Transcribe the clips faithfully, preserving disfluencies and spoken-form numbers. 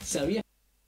¿Sabías?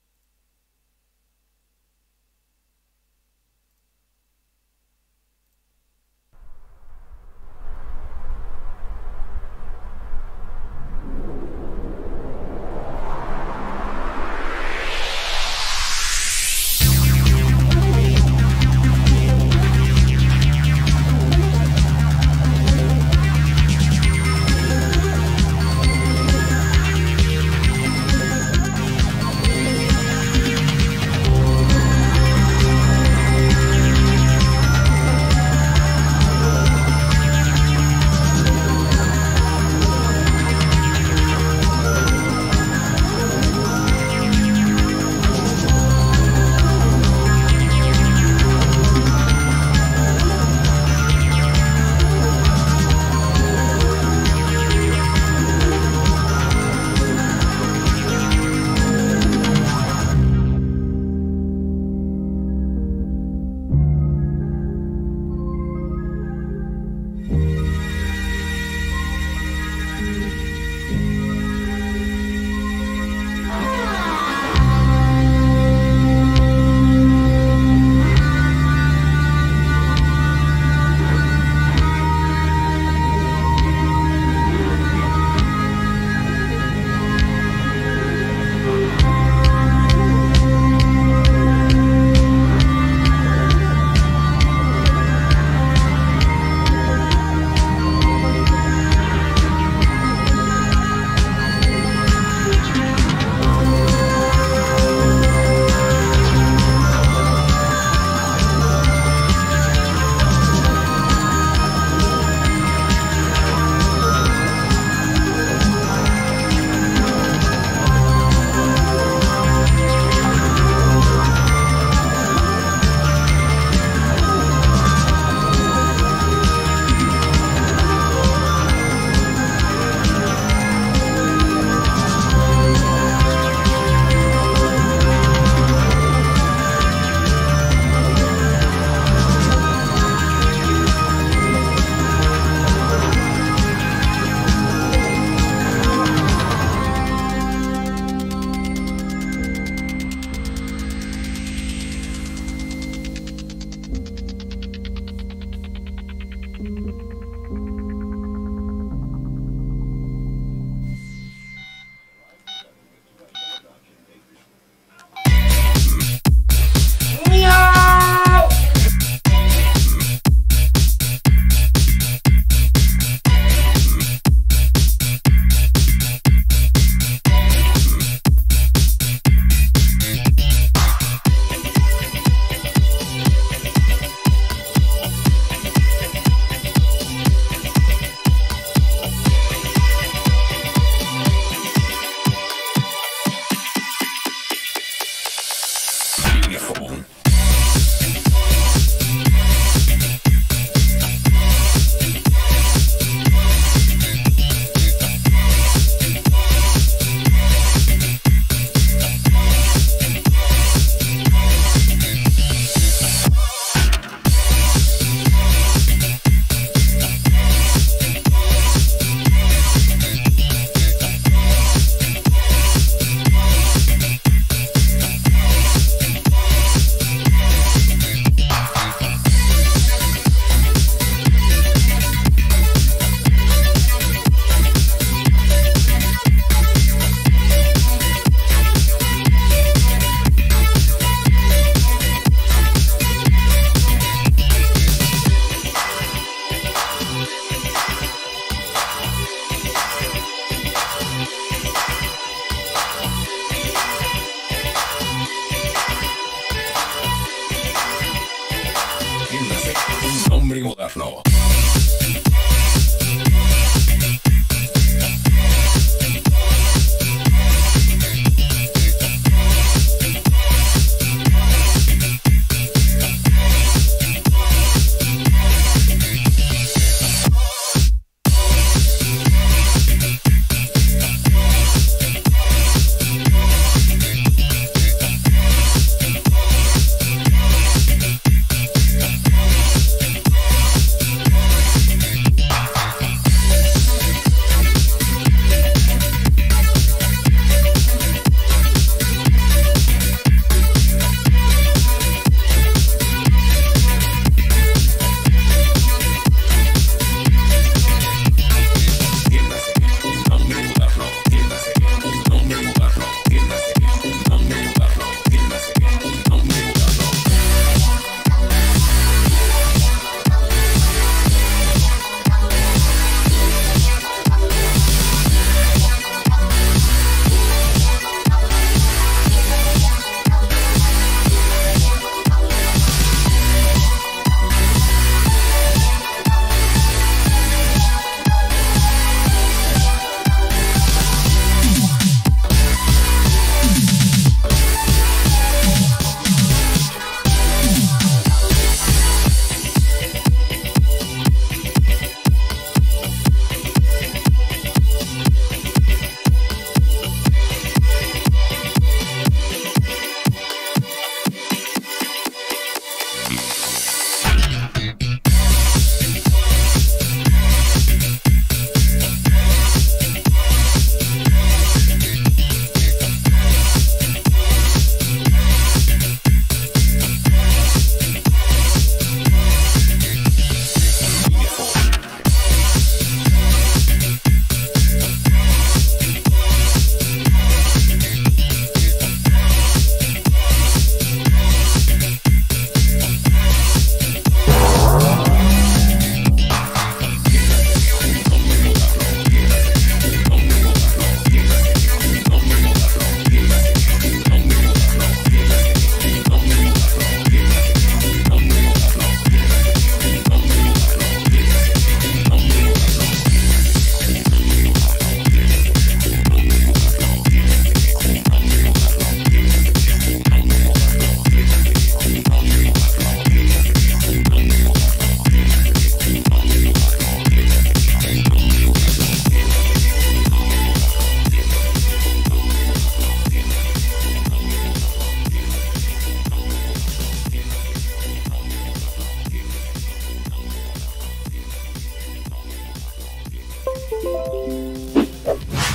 hombre moderno.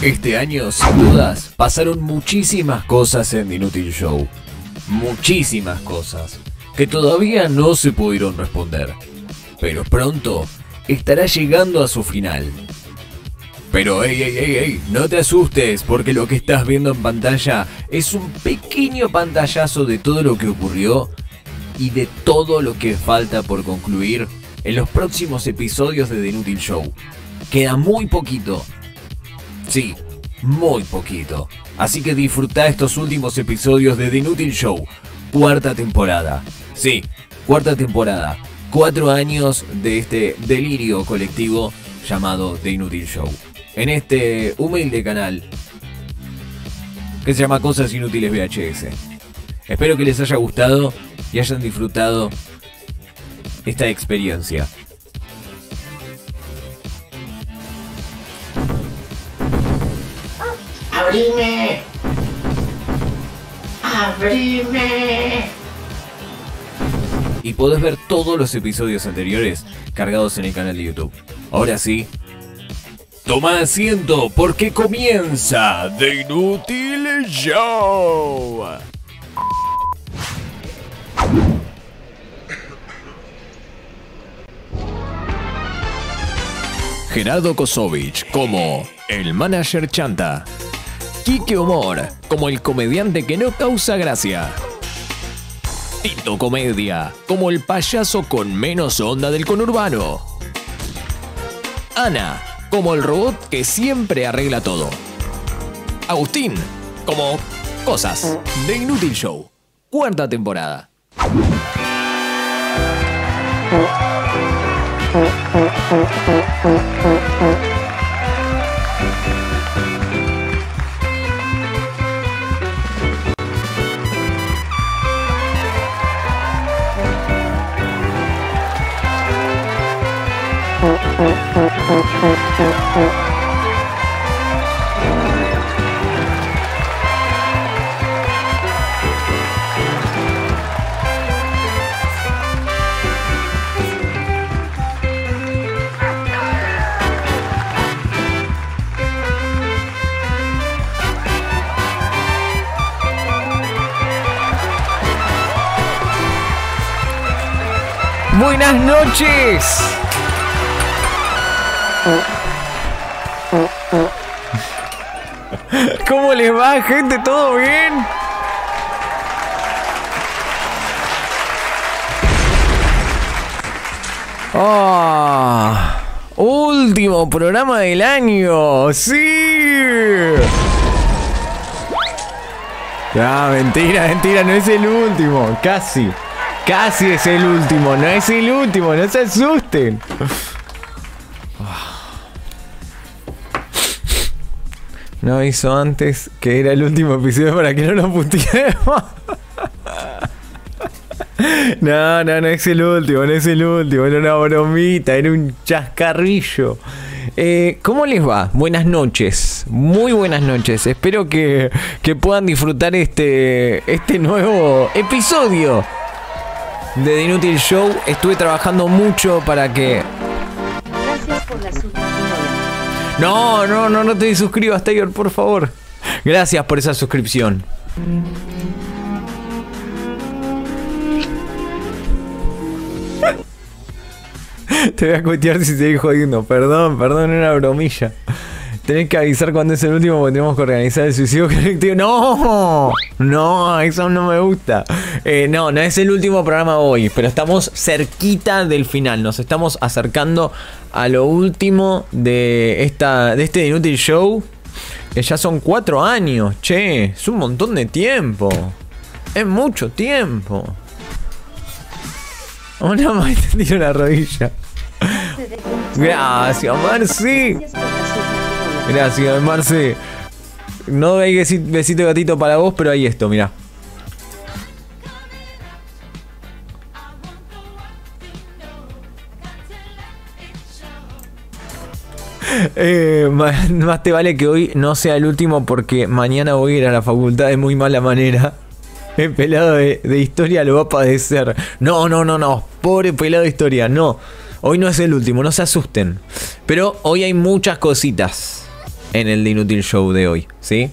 Este año, sin dudas, pasaron muchísimas cosas en The Inútil Show. Muchísimas cosas que todavía no se pudieron responder. Pero pronto estará llegando a su final. Pero ey, ey, ey, ey, no te asustes, porque lo que estás viendo en pantalla es un pequeño pantallazo de todo lo que ocurrió y de todo lo que falta por concluir en los próximos episodios de The Inútil Show. Queda muy poquito. Sí, muy poquito. Así que disfruta estos últimos episodios de The Inútil Show. Cuarta temporada. Sí, cuarta temporada. Cuatro años de este delirio colectivo llamado The Inútil Show. En este humilde canal que se llama Cosas Inútiles V H S. Espero que les haya gustado y hayan disfrutado esta experiencia. ¡Abrime! ¡Abrime! Y podés ver todos los episodios anteriores cargados en el canal de YouTube. Ahora sí, toma asiento porque comienza The Inútil Show. Gerardo Kosovich como el manager chanta. Quique Humor como el comediante que no causa gracia. Tito Comedia como el payaso con menos onda del conurbano. Ana como el robot que siempre arregla todo. Agustín como Cosas de Inútil Show. Cuarta temporada. Buenas noches. ¿Cómo les va, gente? ¿Todo bien? Oh, último programa del año. ¡Sí! Ah, mentira, mentira, no es el último. Casi. Casi es el último, no es el último, no se asusten. No avisó antes que era el último episodio para que no lo puteemos. No, no, no es el último, no es el último, era una bromita, era un chascarrillo. Eh, ¿Cómo les va? Buenas noches, muy buenas noches. Espero que, que puedan disfrutar este, este nuevo episodio de The Inútil Show. Estuve trabajando mucho para que... Gracias por la suscripción. No, no, no, no te suscribas, Tiger, por favor. Gracias por esa suscripción. Te voy a cuitear si seguís jodiendo. Perdón, perdón, era una bromilla. Tenés que avisar cuando es el último porque tenemos que organizar el suicidio colectivo. ¡No! No, eso no me gusta. Eh, no, no es el último programa hoy, pero estamos cerquita del final. Nos estamos acercando a lo último de, esta, de este Inútil Show. Que ya son cuatro años, che. Es un montón de tiempo. Es mucho tiempo. Una más te tiro la rodilla. Gracias, Marci. Gracias, Marce. No hay besito de gatito para vos, pero hay esto, mirá. Eh, más, más te vale que hoy no sea el último porque mañana voy a ir a la facultad de muy mala manera. El pelado de, de historia lo va a padecer. No, no, no, no. Pobre pelado de historia, no. Hoy no es el último, no se asusten. Pero hoy hay muchas cositas. en el de Inútil Show de hoy, ¿sí?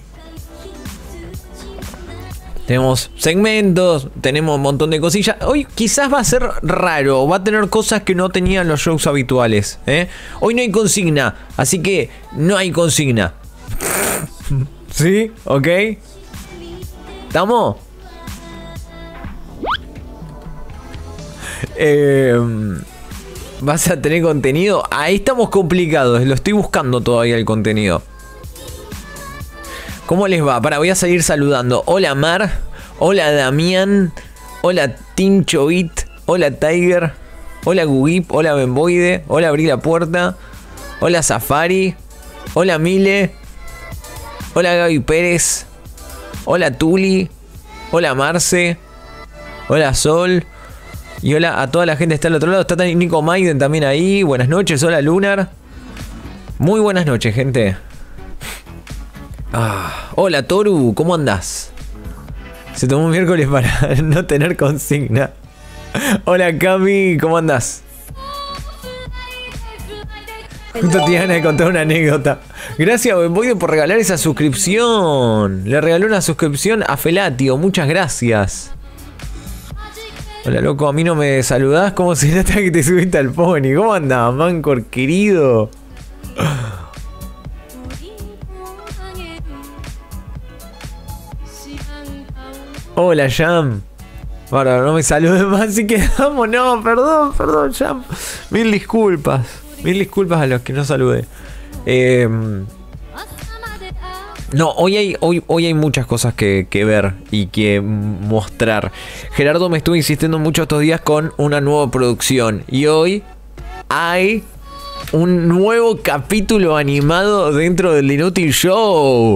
Tenemos segmentos, tenemos un montón de cosillas. Hoy quizás va a ser raro, va a tener cosas que no tenían los shows habituales, ¿eh? Hoy no hay consigna, así que no hay consigna. ¿Sí? ¿Ok? ¿Estamos? Eh, ¿Vas a tener contenido? Ahí estamos complicados, lo estoy buscando todavía el contenido. ¿Cómo les va? Para, voy a seguir saludando. Hola Mar, hola Damián, hola Tinchoit, hola Tiger, hola Gugip, hola Bemboide, hola Abrí la Puerta, hola Safari, hola Mile, hola Gaby Pérez, hola Tuli, hola Marce, hola Sol, y hola a toda la gente que está al otro lado. Está Nico Maiden también ahí. Buenas noches, hola Lunar. Muy buenas noches, gente. Ah, hola Toru, ¿cómo andás? Se tomó un miércoles para no tener consigna. Hola Cami, ¿cómo andás? Justo te iban a contar una anécdota. Gracias Bemboide por regalar esa suscripción. Le regaló una suscripción a Felatio, muchas gracias. Hola loco, a mí no me saludás. ¿Cómo se nota que te subiste al pony? ¿Cómo andás, Mancor querido? Hola Jam. Bueno, no me saludes más, así que vamos, no, perdón, perdón Jam. Mil disculpas. Mil disculpas a los que no saludé. Eh, no, hoy hay, hoy, hoy hay muchas cosas que, que ver y que mostrar. Gerardo me estuvo insistiendo mucho estos días con una nueva producción. Y hoy hay un nuevo capítulo animado dentro del Inútil Show.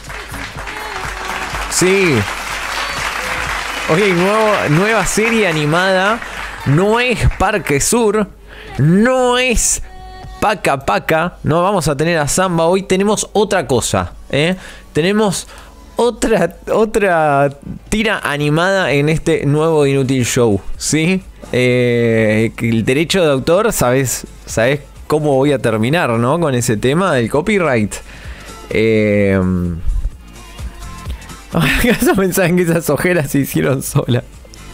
Sí. Hoy hay nuevo, nueva serie animada. No es Parque Sur. No es Paca Paca. No vamos a tener a Samba. Hoy tenemos otra cosa, ¿eh? Tenemos otra, otra tira animada en este nuevo Inútil Show, ¿sí? Eh, el derecho de autor, ¿sabes, sabes cómo voy a terminar, ¿no? Con ese tema del copyright. Eh... ¿Acaso pensaban que esas ojeras se hicieron solas?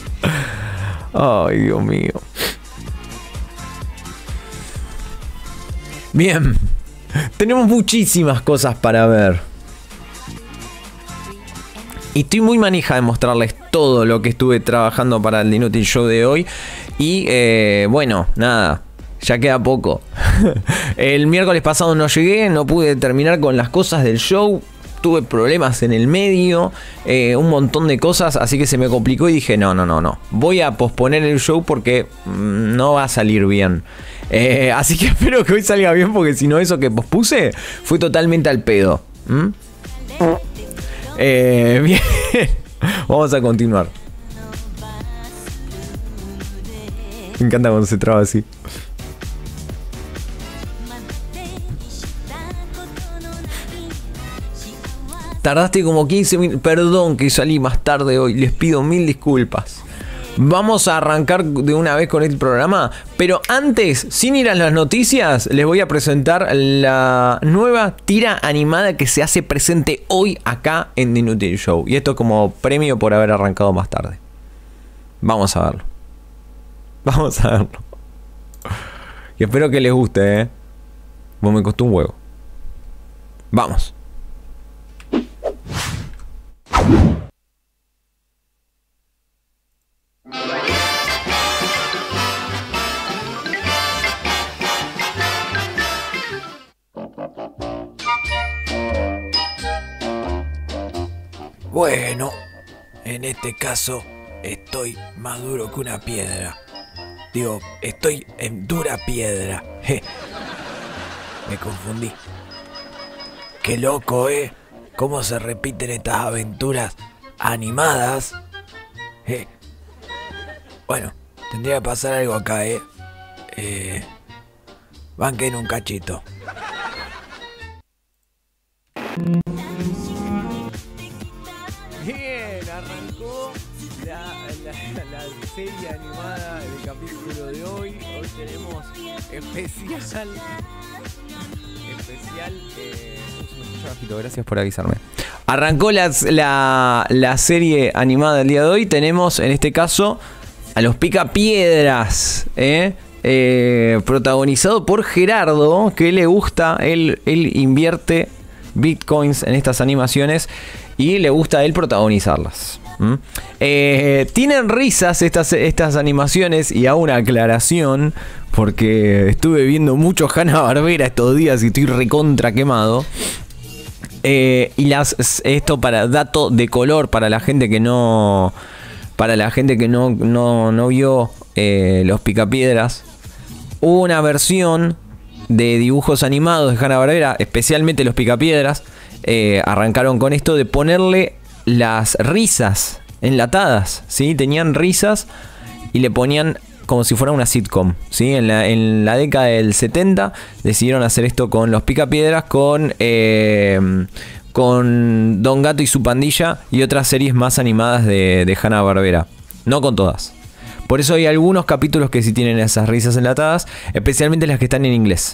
Ay, Dios mío. Bien. Tenemos muchísimas cosas para ver. Y estoy muy manija de mostrarles todo lo que estuve trabajando para el Inútil Show de hoy. Y eh, bueno, nada. Ya queda poco. El miércoles pasado no llegué. No pude terminar con las cosas del show. Tuve problemas en el medio, eh, un montón de cosas, así que se me complicó y dije, no, no, no, no. Voy a posponer el show porque mmm, no va a salir bien. Eh, así que espero que hoy salga bien porque si no eso que pospuse fue totalmente al pedo. ¿Mm? Eh, bien, vamos a continuar. Me encanta cuando se traba así. Tardaste como quince minutos. Perdón que salí más tarde hoy. Les pido mil disculpas. Vamos a arrancar de una vez con el programa. Pero antes, sin ir a las noticias, les voy a presentar la nueva tira animada que se hace presente hoy acá en The Inútil Show. Y esto como premio por haber arrancado más tarde. Vamos a verlo. Vamos a verlo. Y espero que les guste, ¿eh? Bueno, me costó un huevo. Vamos. Bueno, en este caso estoy más duro que una piedra. Digo, estoy en dura piedra. Je. Me confundí. Qué loco, ¿eh? Cómo se repiten estas aventuras animadas. Je. Bueno, tendría que pasar algo acá, ¿eh? Eh... Banquen un cachito. Bien, arrancó la, la, la serie animada del capítulo de hoy. Hoy tenemos especial especial. Eh, gracias por avisarme. Arrancó la, la, la serie animada del día de hoy. Tenemos en este caso a los Picapiedras, ¿eh? Eh, protagonizado por Gerardo, que le gusta, él, él invierte bitcoins en estas animaciones y le gusta a él protagonizarlas. ¿Mm? Eh, tienen risas estas, estas animaciones, y hago una aclaración porque estuve viendo mucho Hanna-Barbera estos días y estoy recontra quemado. Eh, y las, esto para dato de color para la gente que no, para la gente que no, no, no vio eh, los Picapiedras. Hubo una versión de dibujos animados de Hanna-Barbera, especialmente los Picapiedras, eh, arrancaron con esto de ponerle las risas enlatadas, ¿sí? Tenían risas y le ponían como si fuera una sitcom, ¿sí? En la, en la década del setenta decidieron hacer esto con los Picapiedras, con, eh, con Don Gato y su pandilla y otras series más animadas de, de Hanna-Barbera. No con todas. Por eso hay algunos capítulos que sí tienen esas risas enlatadas, especialmente las que están en inglés.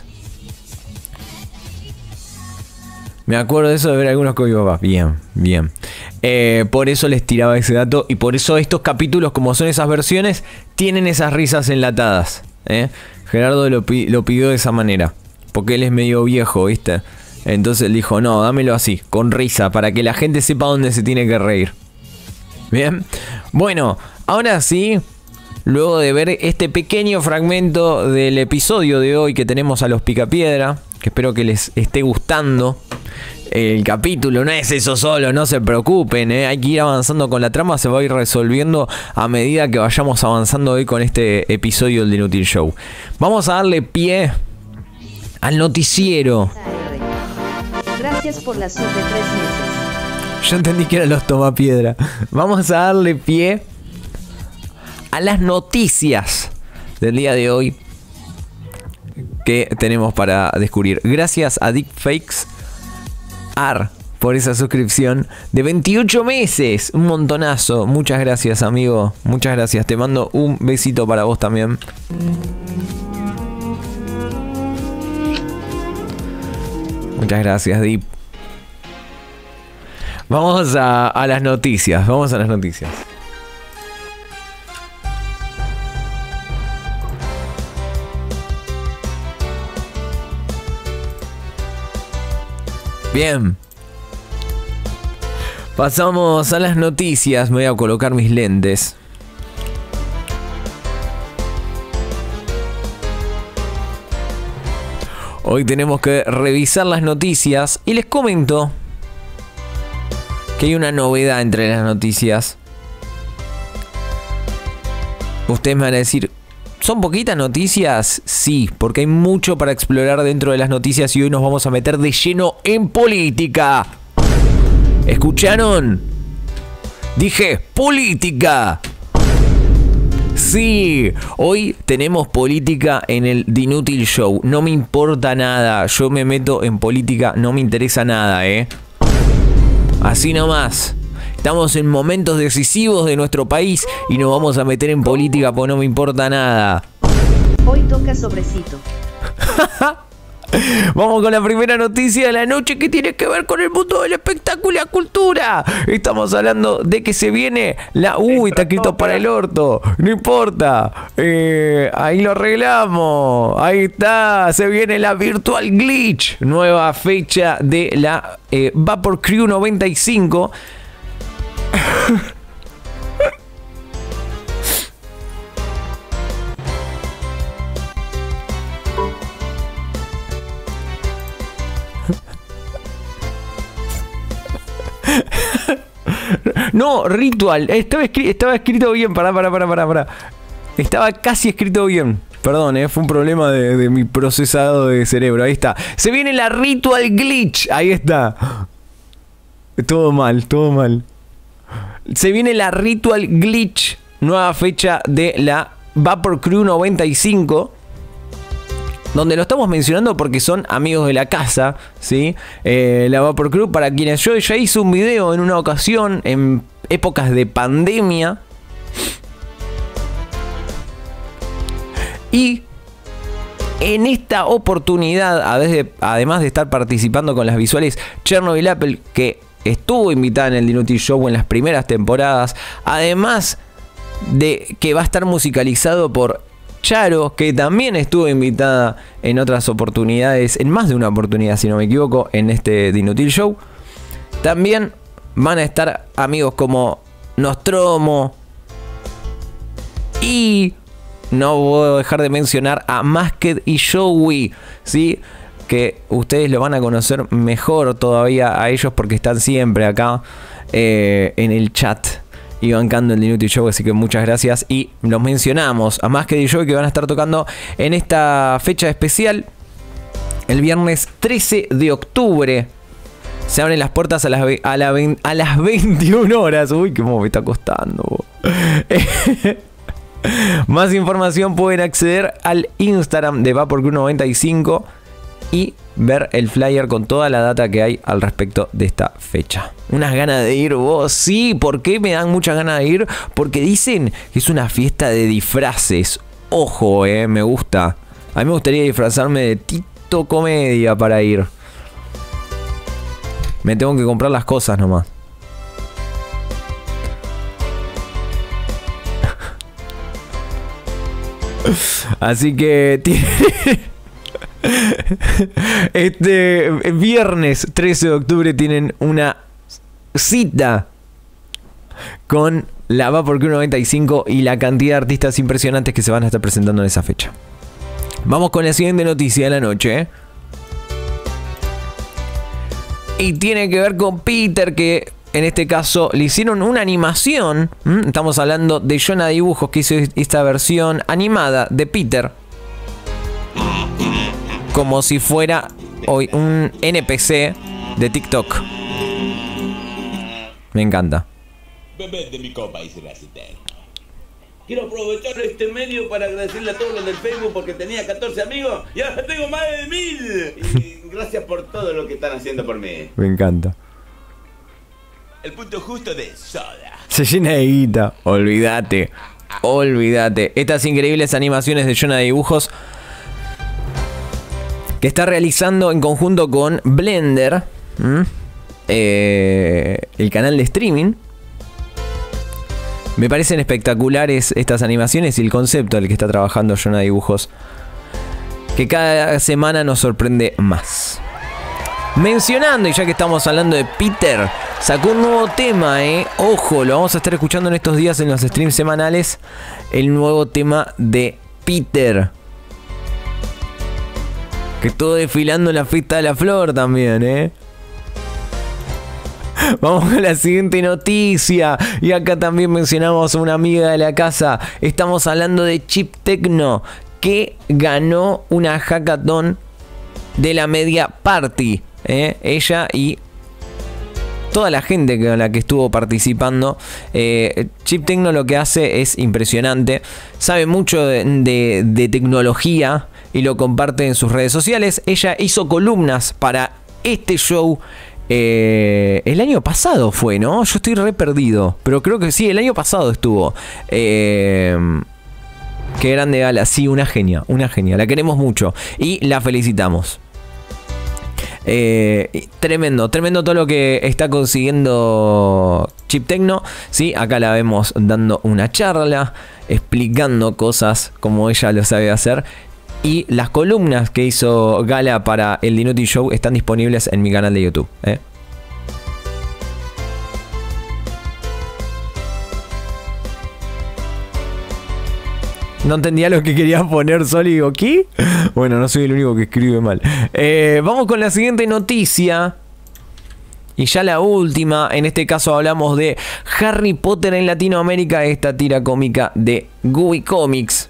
Me acuerdo de eso, de ver algunos con mi papá. Bien, bien. Eh, por eso les tiraba ese dato. Y por eso estos capítulos, como son esas versiones, tienen esas risas enlatadas. ¿eh? Gerardo lo, pi lo pidió de esa manera. Porque él es medio viejo, ¿viste? Entonces él dijo, no, dámelo así, con risa, para que la gente sepa dónde se tiene que reír. Bien. Bueno, ahora sí, luego de ver este pequeño fragmento del episodio de hoy que tenemos a los Picapiedra, que espero que les esté gustando el capítulo, no es eso solo, no se preocupen, ¿eh? Hay que ir avanzando con la trama, se va a ir resolviendo a medida que vayamos avanzando hoy con este episodio del Inútil Show. Vamos a darle pie al noticiero. Gracias por la sub de tres meses. Yo entendí que eran los Tomapiedra. Vamos a darle pie a las noticias del día de hoy que tenemos para descubrir. Gracias a Deepfakes Ar por esa suscripción de veintiocho meses. Un montonazo. Muchas gracias, amigo. Muchas gracias. Te mando un besito para vos también. Muchas gracias, Deep. Vamos a, a las noticias. Vamos a las noticias. Bien. Pasamos a las noticias. Me voy a colocar mis lentes. Hoy tenemos que revisar las noticias y les comento que hay una novedad entre las noticias. Ustedes me van a decir, ¿son poquitas noticias? Sí, porque hay mucho para explorar dentro de las noticias y hoy nos vamos a meter de lleno en política. ¿Escucharon? Dije, política. Sí, hoy tenemos política en el The Inútil Show. No me importa nada, yo me meto en política, no me interesa nada, ¿eh? Así nomás. Estamos en momentos decisivos de nuestro país y nos vamos a meter en política porque no me importa nada. Hoy toca sobrecito. Vamos con la primera noticia de la noche que tiene que ver con el mundo del espectáculo y la cultura. Estamos hablando de que se viene la... Uy, está escrito para el orto. No importa. Eh, ahí lo arreglamos. Ahí está. Se viene la Virtual Glitch. Nueva fecha de la eh, Vapor Crew noventa y cinco. No, Ritual. Estaba, escri estaba escrito bien. Pará, pará, pará, pará, pará. Estaba casi escrito bien. Perdón, eh, fue un problema de, de mi procesado de cerebro. Ahí está. Se viene la Ritual Glitch. Ahí está. Todo mal, todo mal. Se viene la Ritual Glitch. Nueva fecha de la Vapor Crew noventa y cinco. Donde lo estamos mencionando porque son amigos de la casa, ¿sí? Eh, la Vapor Crew, para quienes yo ya hice un video en una ocasión, en épocas de pandemia. Y En esta oportunidad, además de estar participando con las visuales, Chernobyl Apple, que estuvo invitada en el Dinuti Show en las primeras temporadas, además de que va a estar musicalizado por Charo, que también estuvo invitada en otras oportunidades, en más de una oportunidad si no me equivoco, en este Dinutil Show. También van a estar amigos como Nostromo y no puedo dejar de mencionar a Masked y Joey, ¿sí? Que ustedes lo van a conocer mejor todavía a ellos porque están siempre acá eh, en el chat y bancando el Dinuti Show, así que muchas gracias. Y los mencionamos a Masked y Joey, que van a estar tocando en esta fecha especial el viernes trece de octubre. Se abren las puertas a las, a la, a las veintiuna horas. Uy, qué me está costando. Más información pueden acceder al Instagram de Vaporwave noventa y cinco y ver el flyer con toda la data que hay al respecto de esta fecha. Unas ganas de ir, vos. Sí, ¿por qué me dan muchas ganas de ir? Porque dicen que es una fiesta de disfraces. Ojo, eh, me gusta. A mí me gustaría disfrazarme de Tito Comedia para ir. Me tengo que comprar las cosas nomás. Así que tiene este viernes trece de octubre tienen una cita con la Vaporwave noventa y cinco y la cantidad de artistas impresionantes que se van a estar presentando en esa fecha. Vamos con la siguiente noticia de la noche, ¿eh? Y tiene que ver con Peter, que en este caso le hicieron una animación. ¿Mm? Estamos hablando de Jonah Dibujos, que hizo esta versión animada de Peter. Como si fuera hoy un N P C de TikTok. Me encanta. Bebé de mi copa y será así. Quiero aprovechar este medio para agradecerle a todos los del Facebook porque tenía catorce amigos y ahora tengo más de mil. Y gracias por todo lo que están haciendo por mí. Me encanta. El punto justo de soda. Se llena de guita. Olvídate. Olvídate. Estas increíbles animaciones de Jonah Dibujos que está realizando en conjunto con Blender, eh, el canal de streaming. Me parecen espectaculares estas animaciones y el concepto del que está trabajando Jonah Dibujos, que cada semana nos sorprende más. Mencionando, y ya que estamos hablando de Peter, sacó un nuevo tema, eh. Ojo, lo vamos a estar escuchando en estos días en los streams semanales. El nuevo tema de Peter, que estuvo desfilando en la fiesta de la flor también, eh. Vamos a la siguiente noticia. Y acá también mencionamos a una amiga de la casa. Estamos hablando de Chip Techno, que ganó una hackathon de la Media Party, ¿eh? Ella y toda la gente con la que estuvo participando. eh, Chip Techno lo que hace es impresionante. Sabe mucho de, de, de tecnología y lo comparte en sus redes sociales. Ella hizo columnas para este show. Eh, el año pasado fue, ¿no? Yo estoy re perdido, pero creo que sí, el año pasado estuvo. Eh, qué grande Gala, sí, una genia, una genia, la queremos mucho y la felicitamos. Eh, tremendo, tremendo todo lo que está consiguiendo Chip Techno. Sí, acá la vemos dando una charla, explicando cosas como ella lo sabe hacer. Y las columnas que hizo Gala para el Dinuti Show están disponibles en mi canal de YouTube, ¿eh? No entendía lo que quería poner Sol y digo, ¿qué? Bueno, no soy el único que escribe mal. Eh, vamos con la siguiente noticia. Y ya la última. En este caso hablamos de Harry Potter en Latinoamérica. Esta tira cómica de Gooey Comics,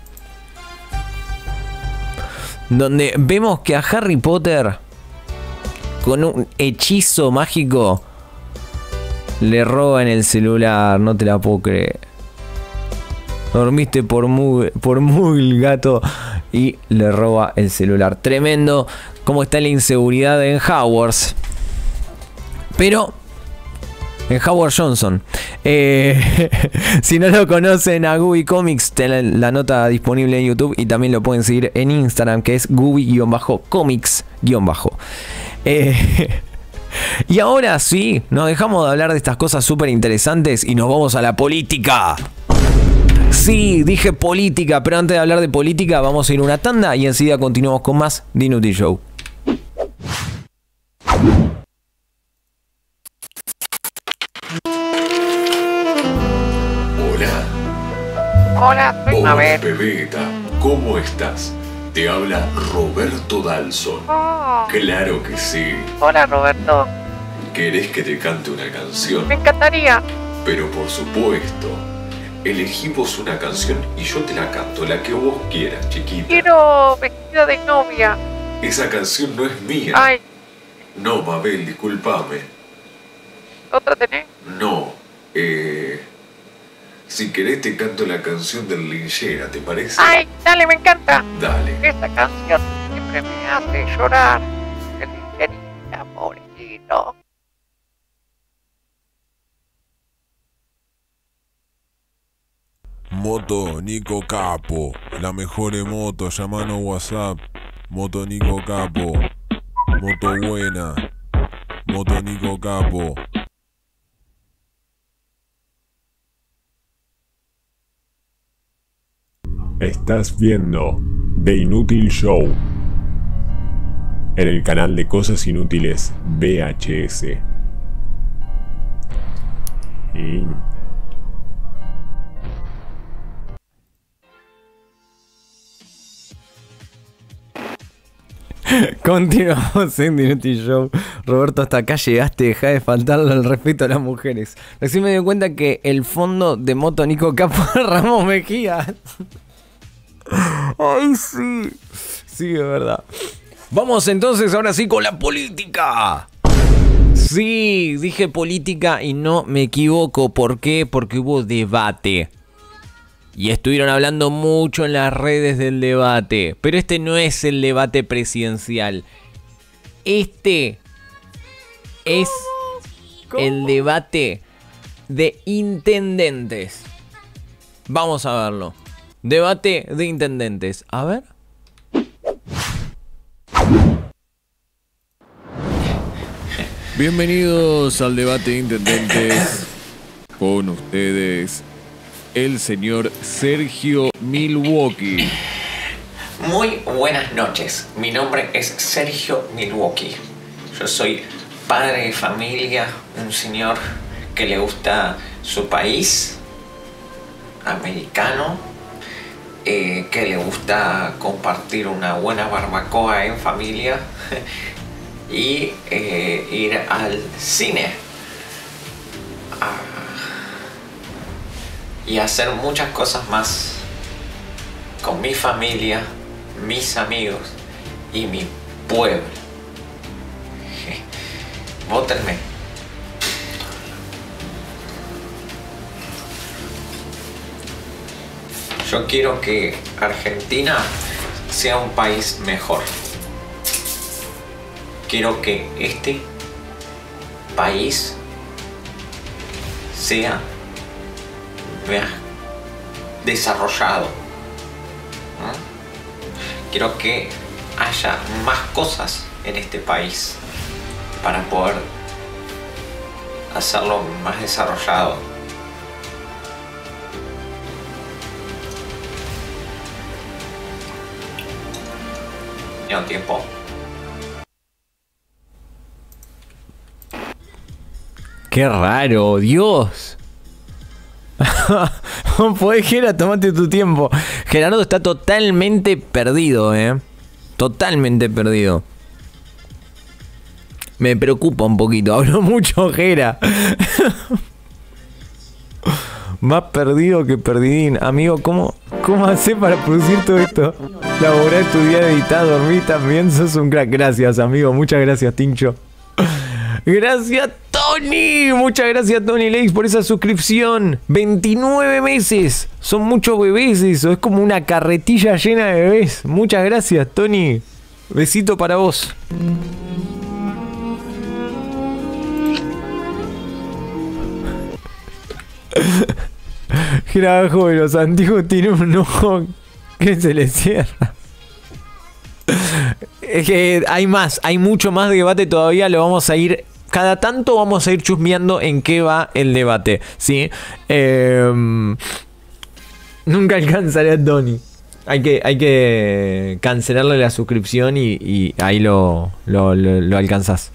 donde vemos que a Harry Potter, con un hechizo mágico, le roban el celular. No te la puedo creer. Dormiste por muy, por muy gato y le roba el celular. Tremendo cómo está la inseguridad en Hogwarts. Pero En Howard Johnson. Eh, si no lo conocen a Gubi Comics, ten la nota disponible en YouTube y también lo pueden seguir en Instagram, que es Gubi-Comics-. Eh, y ahora sí, nos dejamos de hablar de estas cosas súper interesantes y nos vamos a la política. Sí, dije política, pero antes de hablar de política vamos a ir a una tanda y enseguida continuamos con más The Nutty Show. Hola, soy Hola, Mabel. bebeta, ¿cómo estás? Te habla Roberto Dalson. Oh. Claro que sí. Hola, Roberto. ¿Querés que te cante una canción? Me encantaría. Pero por supuesto, elegimos una canción y yo te la canto, la que vos quieras, chiquita. Quiero vestida de novia. Esa canción no es mía. Ay, No, Mabel, discúlpame. ¿otra tenés? No, eh... si querés te canto la canción del Linchera, ¿te parece? Ay, dale, me encanta. Dale. Esta canción siempre me hace llorar. El ligerita, pobrecito. Moto Nico Capo, la mejor moto, llamanos WhatsApp. Moto Nico Capo, moto buena, Moto Nico Capo. Estás viendo The Inútil Show en el canal de Cosas Inútiles V H S. Y... Continuamos en The Nutty Show. Roberto, hasta acá llegaste, deja de faltarle el respeto a las mujeres. Recién me di cuenta que el fondo de Moto Nico Capo es Ramón Mejía. Ay, sí. Sí, es verdad. Vamos entonces ahora sí con la política. Sí, dije política y no me equivoco. ¿Por qué? Porque hubo debate. Y estuvieron hablando mucho en las redes del debate. Pero este no es el debate presidencial. Este es el debate de intendentes. Vamos a verlo. Debate de intendentes. A ver. Bienvenidos al debate de intendentes. Con ustedes, el señor Sergio Milwaukee. Muy buenas noches, mi nombre es Sergio Milwaukee. Yo soy padre de familia, un señor que le gusta su país, americano, eh, que le gusta compartir una buena barbacoa en familia y eh, ir al cine. Ah, y hacer muchas cosas más con mi familia, mis amigos y mi pueblo. Vótenme. Yo quiero que Argentina sea un país mejor. Quiero que este país sea desarrollado. ¿Mm? Quiero que haya más cosas en este país para poder hacerlo más desarrollado. Tengo tiempo. Qué raro, Dios. Podés, Gera, tomate tu tiempo. Gerardo está totalmente perdido, eh. Totalmente perdido. Me preocupa un poquito. Hablo mucho, Gera. Más perdido que perdidín. Amigo, ¿cómo, cómo hacés para producir todo esto? Laborar, estudiar, editar, dormir también. Sos un crack. Gracias, amigo. Muchas gracias, Tincho. Gracias, Tony. Muchas gracias, Tony Lex, por esa suscripción. veintinueve meses. Son muchos bebés eso. Es como una carretilla llena de bebés. Muchas gracias, Tony. Besito para vos. Grajo de los antiguos tiene un ojo que se le cierra. Es que hay más, hay mucho más debate todavía, lo vamos a ir... Cada tanto vamos a ir chusmeando en qué va el debate, ¿sí? Eh, nunca alcanzaré a Tony. Hay que, hay que cancelarle la suscripción y, y ahí lo, lo, lo, lo alcanzás.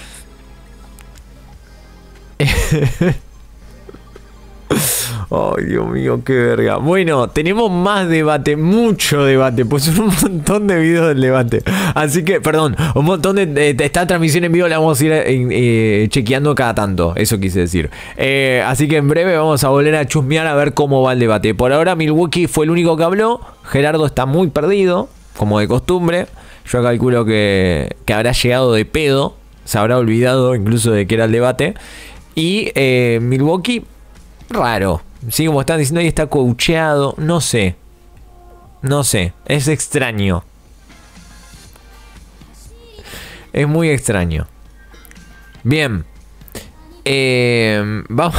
Ay, Dios mío, qué verga. Bueno, tenemos más debate, mucho debate. Pues un montón de videos del debate. Así que, perdón, un montón de, de, de esta transmisión en vivo la vamos a ir eh, eh, chequeando cada tanto. Eso quise decir. Eh, así que en breve vamos a volver a chusmear a ver cómo va el debate. Por ahora Milwaukee fue el único que habló. Gerardo está muy perdido, como de costumbre. Yo calculo que, que habrá llegado de pedo. Se habrá olvidado incluso de que era el debate. Y eh, Milwaukee, raro. Sí, como están diciendo ahí, está coacheado. No sé. No sé. Es extraño. Es muy extraño. Bien. Eh, vamos.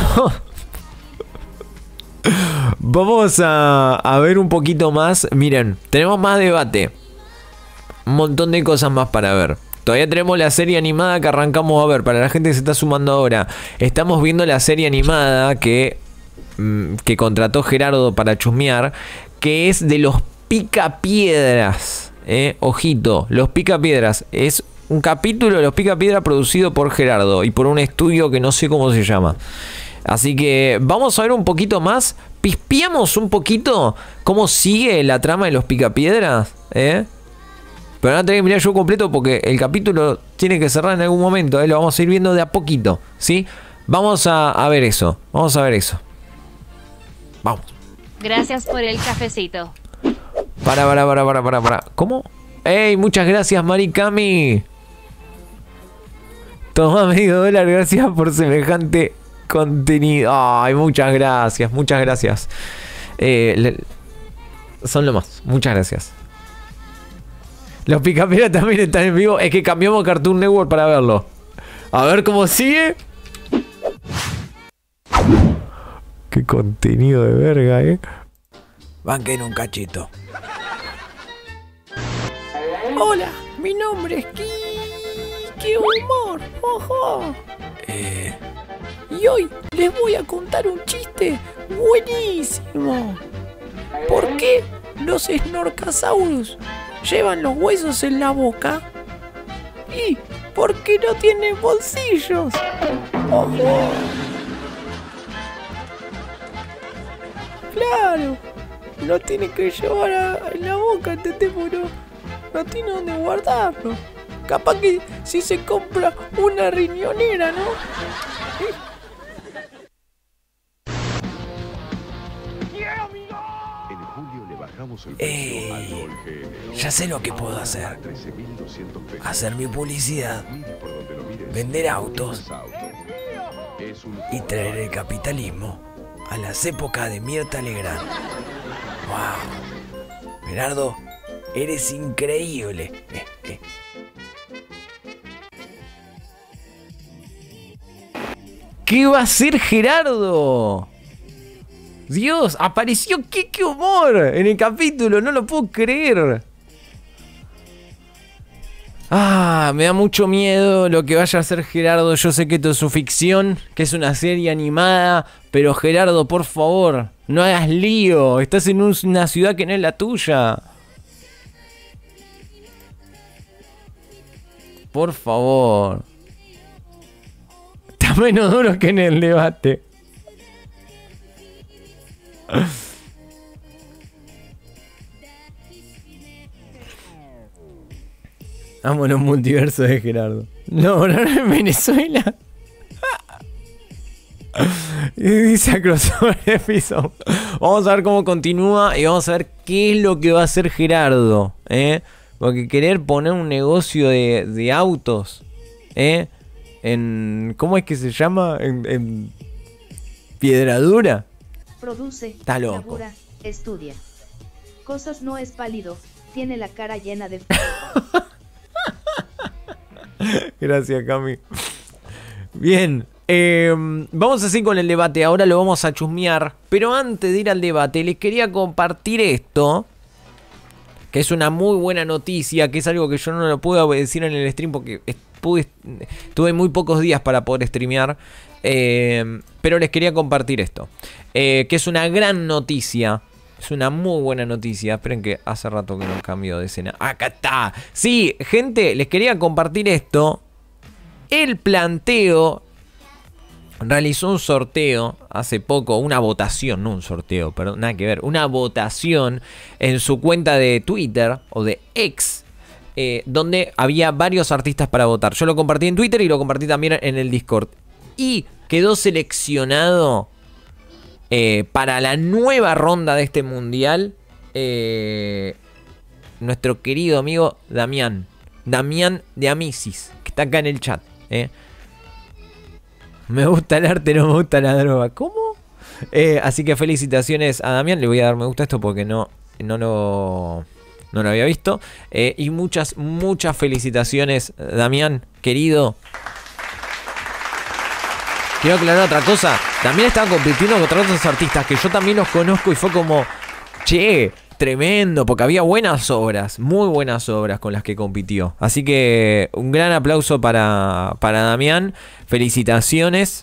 Vamos a, a ver un poquito más. Miren, tenemos más debate. Un montón de cosas más para ver. Todavía tenemos la serie animada que arrancamos a ver. Para la gente que se está sumando ahora, estamos viendo la serie animada que, que contrató Gerardo para chusmear, que es de los Picapiedras. Eh, ojito, los Picapiedras. Es un capítulo de los Picapiedras producido por Gerardo y por un estudio que no sé cómo se llama. Así que vamos a ver un poquito más. Pispiamos un poquito cómo sigue la trama de los Picapiedras. ¿Eh? Pero no tengo que mirar yo completo porque el capítulo tiene que cerrar en algún momento. ¿eh? Lo vamos a ir viendo de a poquito. ¿Sí? Vamos a, a ver eso. Vamos a ver eso. Vamos. Gracias por el cafecito. Para, para, para, para, para, para. ¿Cómo? ¡Ey! Muchas gracias, Maricami. Toma medio dólar. Gracias por semejante contenido. Ay, muchas gracias. Muchas gracias. Eh, le, son lo más. Muchas gracias. Los Picapiedras también están en vivo. Es que cambiamos Cartoon Network para verlo. A ver cómo sigue. Qué contenido de verga, eh. Banquen un cachito. Hola, mi nombre es Ki... ¡Qué humor! ¡Ojo! Eh... Y hoy les voy a contar un chiste buenísimo. ¿Por qué los Snorkasaurus llevan los huesos en la boca? ¿Y por qué no tienen bolsillos? ¡Ojo! Claro, lo tienen que llevar a, en la boca, ¿entendés? Pero no tiene dónde guardarlo. Capaz que si se compra una riñonera, ¿no? ¿Eh? Eh, ya sé lo que puedo hacer. Hacer mi publicidad, vender autos y traer el capitalismo a las épocas de Mirta Legrand. Wow, Gerardo, eres increíble. Eh, eh. ¿Qué va a hacer Gerardo? Dios, apareció qué, qué humor en el capítulo, no lo puedo creer. Ah, me da mucho miedo lo que vaya a hacer Gerardo. Yo sé que esto es su ficción, que es una serie animada, pero Gerardo, por favor, no hagas lío. Estás en un, una ciudad que no es la tuya. Por favor. Está menos duro que en el debate. Amo los multiversos de Gerardo. No, no, no en Venezuela. Y dice a crossover episode. Vamos a ver cómo continúa y vamos a ver qué es lo que va a hacer Gerardo. ¿eh? Porque querer poner un negocio de, de autos. ¿eh? En. ¿Cómo es que se llama? En, en Piedradura. Produce, está loco. Labura, estudia. Cosas no es pálido, tiene la cara llena de... Gracias, Cami. Bien, Eh, vamos así con el debate. Ahora lo vamos a chusmear. Pero antes de ir al debate, les quería compartir esto. Que es una muy buena noticia. Que es algo que yo no lo pude decir en el stream porque pude, tuve muy pocos días para poder streamear. Eh, pero les quería compartir esto. Eh, que es una gran noticia. Es una muy buena noticia. Esperen que hace rato que no cambio de escena. ¡Acá está! Sí, gente, les quería compartir esto. El Planteo realizó un sorteo hace poco, una votación, no un sorteo, perdón, nada que ver, una votación en su cuenta de Twitter o de X, eh, donde había varios artistas para votar. Yo lo compartí en Twitter y lo compartí también en el Discord. Y quedó seleccionado eh, para la nueva ronda de este mundial eh, nuestro querido amigo Damián. Damián de Amisis, que está acá en el chat. Eh. Me gusta el arte, no me gusta la droga. ¿Cómo? Eh, así que felicitaciones a Damián. Le voy a dar me gusta esto porque no, no, lo, no lo había visto. Eh, y muchas, muchas felicitaciones, Damián, querido. Quiero aclarar otra cosa. También estaba compitiendo contra otros artistas que yo también los conozco y fue como, che, tremendo, porque había buenas obras, muy buenas obras con las que compitió. Así que un gran aplauso para, para Damián. Felicitaciones.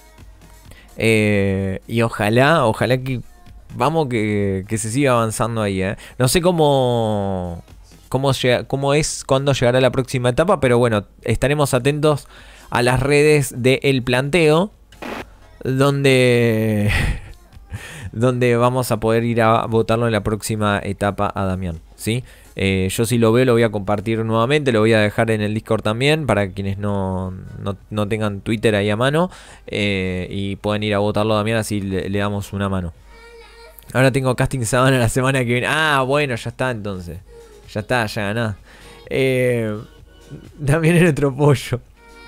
Eh, y ojalá, ojalá que vamos que, que se siga avanzando ahí. Eh. No sé cómo, cómo, llega, cómo es, cuándo llegará la próxima etapa, pero bueno, estaremos atentos a las redes de El Planteo, donde... donde vamos a poder ir a votarlo en la próxima etapa a Damián, ¿sí? Eh, yo si lo veo lo voy a compartir nuevamente, lo voy a dejar en el Discord también para quienes no, no, no tengan Twitter ahí a mano eh, y puedan ir a votarlo a Damián, así le, le damos una mano. Ahora tengo casting Sabana la semana que viene. Ah, bueno, ya está entonces. Ya está, ya ganás. Eh, Damián es nuestro pollo.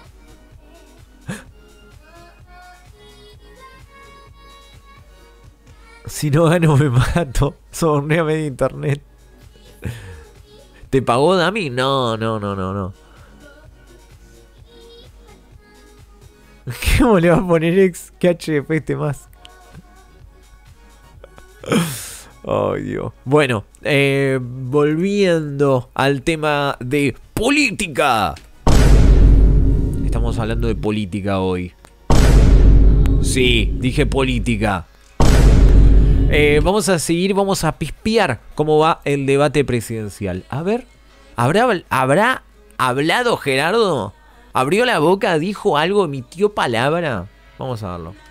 Si no gano me mato. Sobornéame de internet. ¿Te pagó Dami? No, no, no, no, no. ¿Cómo le va a poner ex? ¿Qué H D P este más? Ay, Dios. Bueno, eh, volviendo al tema de política. Estamos hablando de política hoy. Sí, dije política. Eh, vamos a seguir, vamos a pispear cómo va el debate presidencial. A ver, ¿habrá, ¿habrá hablado Gerardo? ¿Abrió la boca, dijo algo, emitió palabra? Vamos a verlo.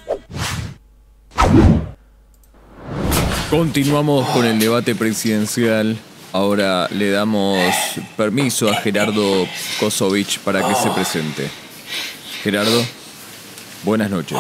Continuamos con el debate presidencial. Ahora le damos permiso a Gerardo Kosovich para que se presente. Gerardo, buenas noches.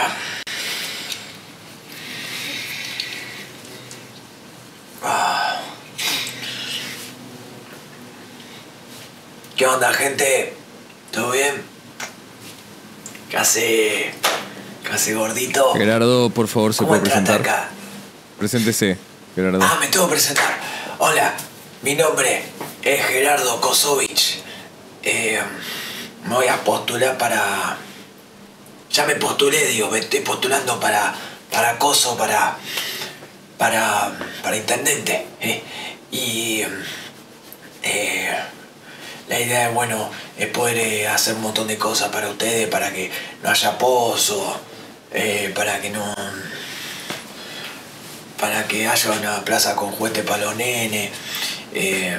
¿Qué onda, gente? ¿Todo bien? ¿Qué hace? ¿Qué hace, gordito? Gerardo, por favor, ¿se puede presentar? Acá? Preséntese, Gerardo. Ah, me tengo que presentar. Hola, mi nombre es Gerardo Kosovich. Eh, me voy a postular para... Ya me postulé, digo, me estoy postulando para, para Coso, para... Para... Para intendente. Eh. Y... Eh... La idea es, bueno, es poder eh, hacer un montón de cosas para ustedes, para que no haya pozo, eh, para que no... Para que haya una plaza con juguetes para los nenes. Eh,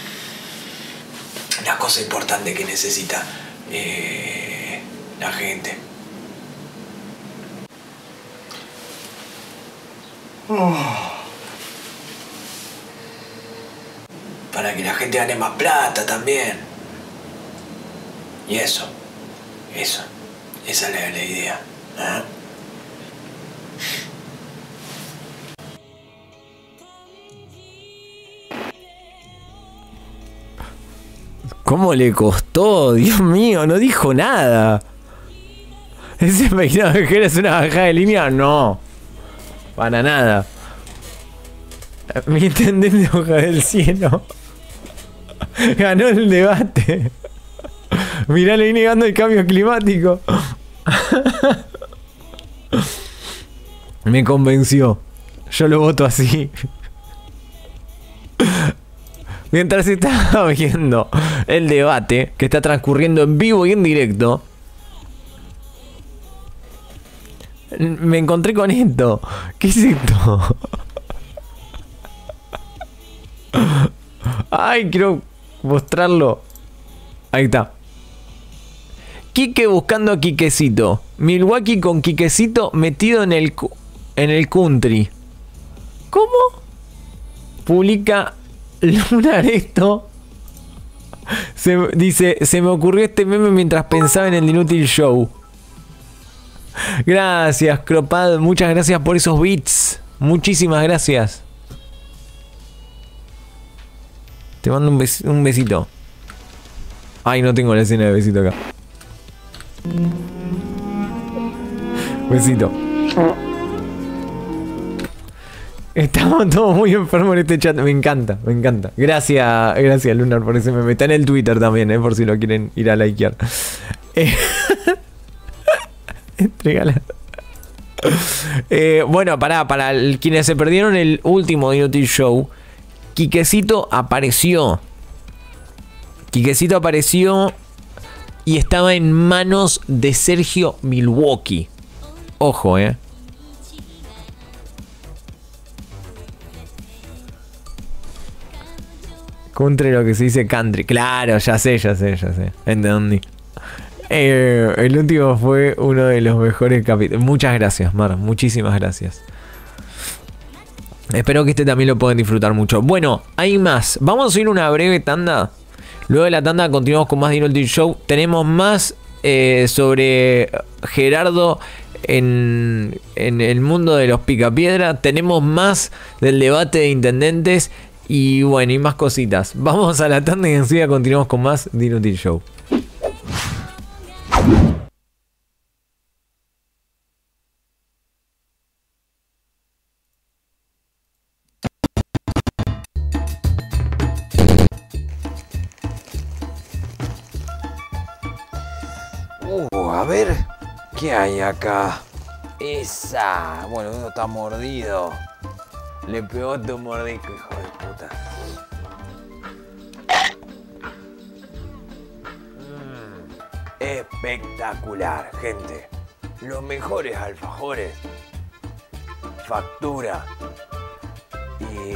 una cosa importante que necesita eh, la gente. Oh. Para que la gente gane más plata también. Y eso. Eso. Esa es la, la idea. ¿Eh? ¿Cómo le costó? Dios mío, no dijo nada. ¿Ese peinado de Jera es una bajada de línea? No. Para nada. Mi intendente hoja del cielo ganó el debate. Mirá, le negando el cambio climático. Me convenció. Yo lo voto así. Mientras está viendo el debate que está transcurriendo en vivo y en directo, me encontré con esto. ¿Qué es esto? Ay, quiero mostrarlo. Ahí está. Quique buscando a Quiquecito. Milwaukee con Quiquecito metido en el, en el country. ¿Cómo? Publica Lunar esto. Se, dice, se me ocurrió este meme mientras pensaba en el Inútil Show. Gracias, Cropad. Muchas gracias por esos beats. Muchísimas gracias. Te mando un, bes un besito. Ay, no tengo la escena de besito acá. Besito. Estamos todos muy enfermos en este chat. Me encanta, me encanta. Gracias, gracias Lunar por ese meme. Está en el Twitter también, eh, por si lo quieren ir a likear. Eh, Entrégala. Eh, bueno, para, para el, quienes se perdieron el último Inútil Show, Quiquecito apareció. Quiquecito apareció y estaba en manos de Sergio Milwaukee. Ojo, eh. Contra lo que se dice country. Claro, ya sé, ya sé, ya sé. Entendí. Eh, el último fue uno de los mejores capítulos. Muchas gracias, Mar. Muchísimas gracias. Espero que este también lo puedan disfrutar mucho. Bueno, hay más. Vamos a ir una breve tanda. Luego de la tanda continuamos con más de Inútil Show. Tenemos más eh, sobre Gerardo en, en el mundo de los picapiedra. Tenemos más del debate de intendentes. Y bueno, y más cositas. Vamos a la tanda y enseguida continuamos con más de Inútil Show. Uh, a ver, ¿qué hay acá? Esa. Bueno, uno está mordido. Le pegó otro mordisco, hijo de puta. Mm, espectacular, gente. Los mejores alfajores. Factura. Y...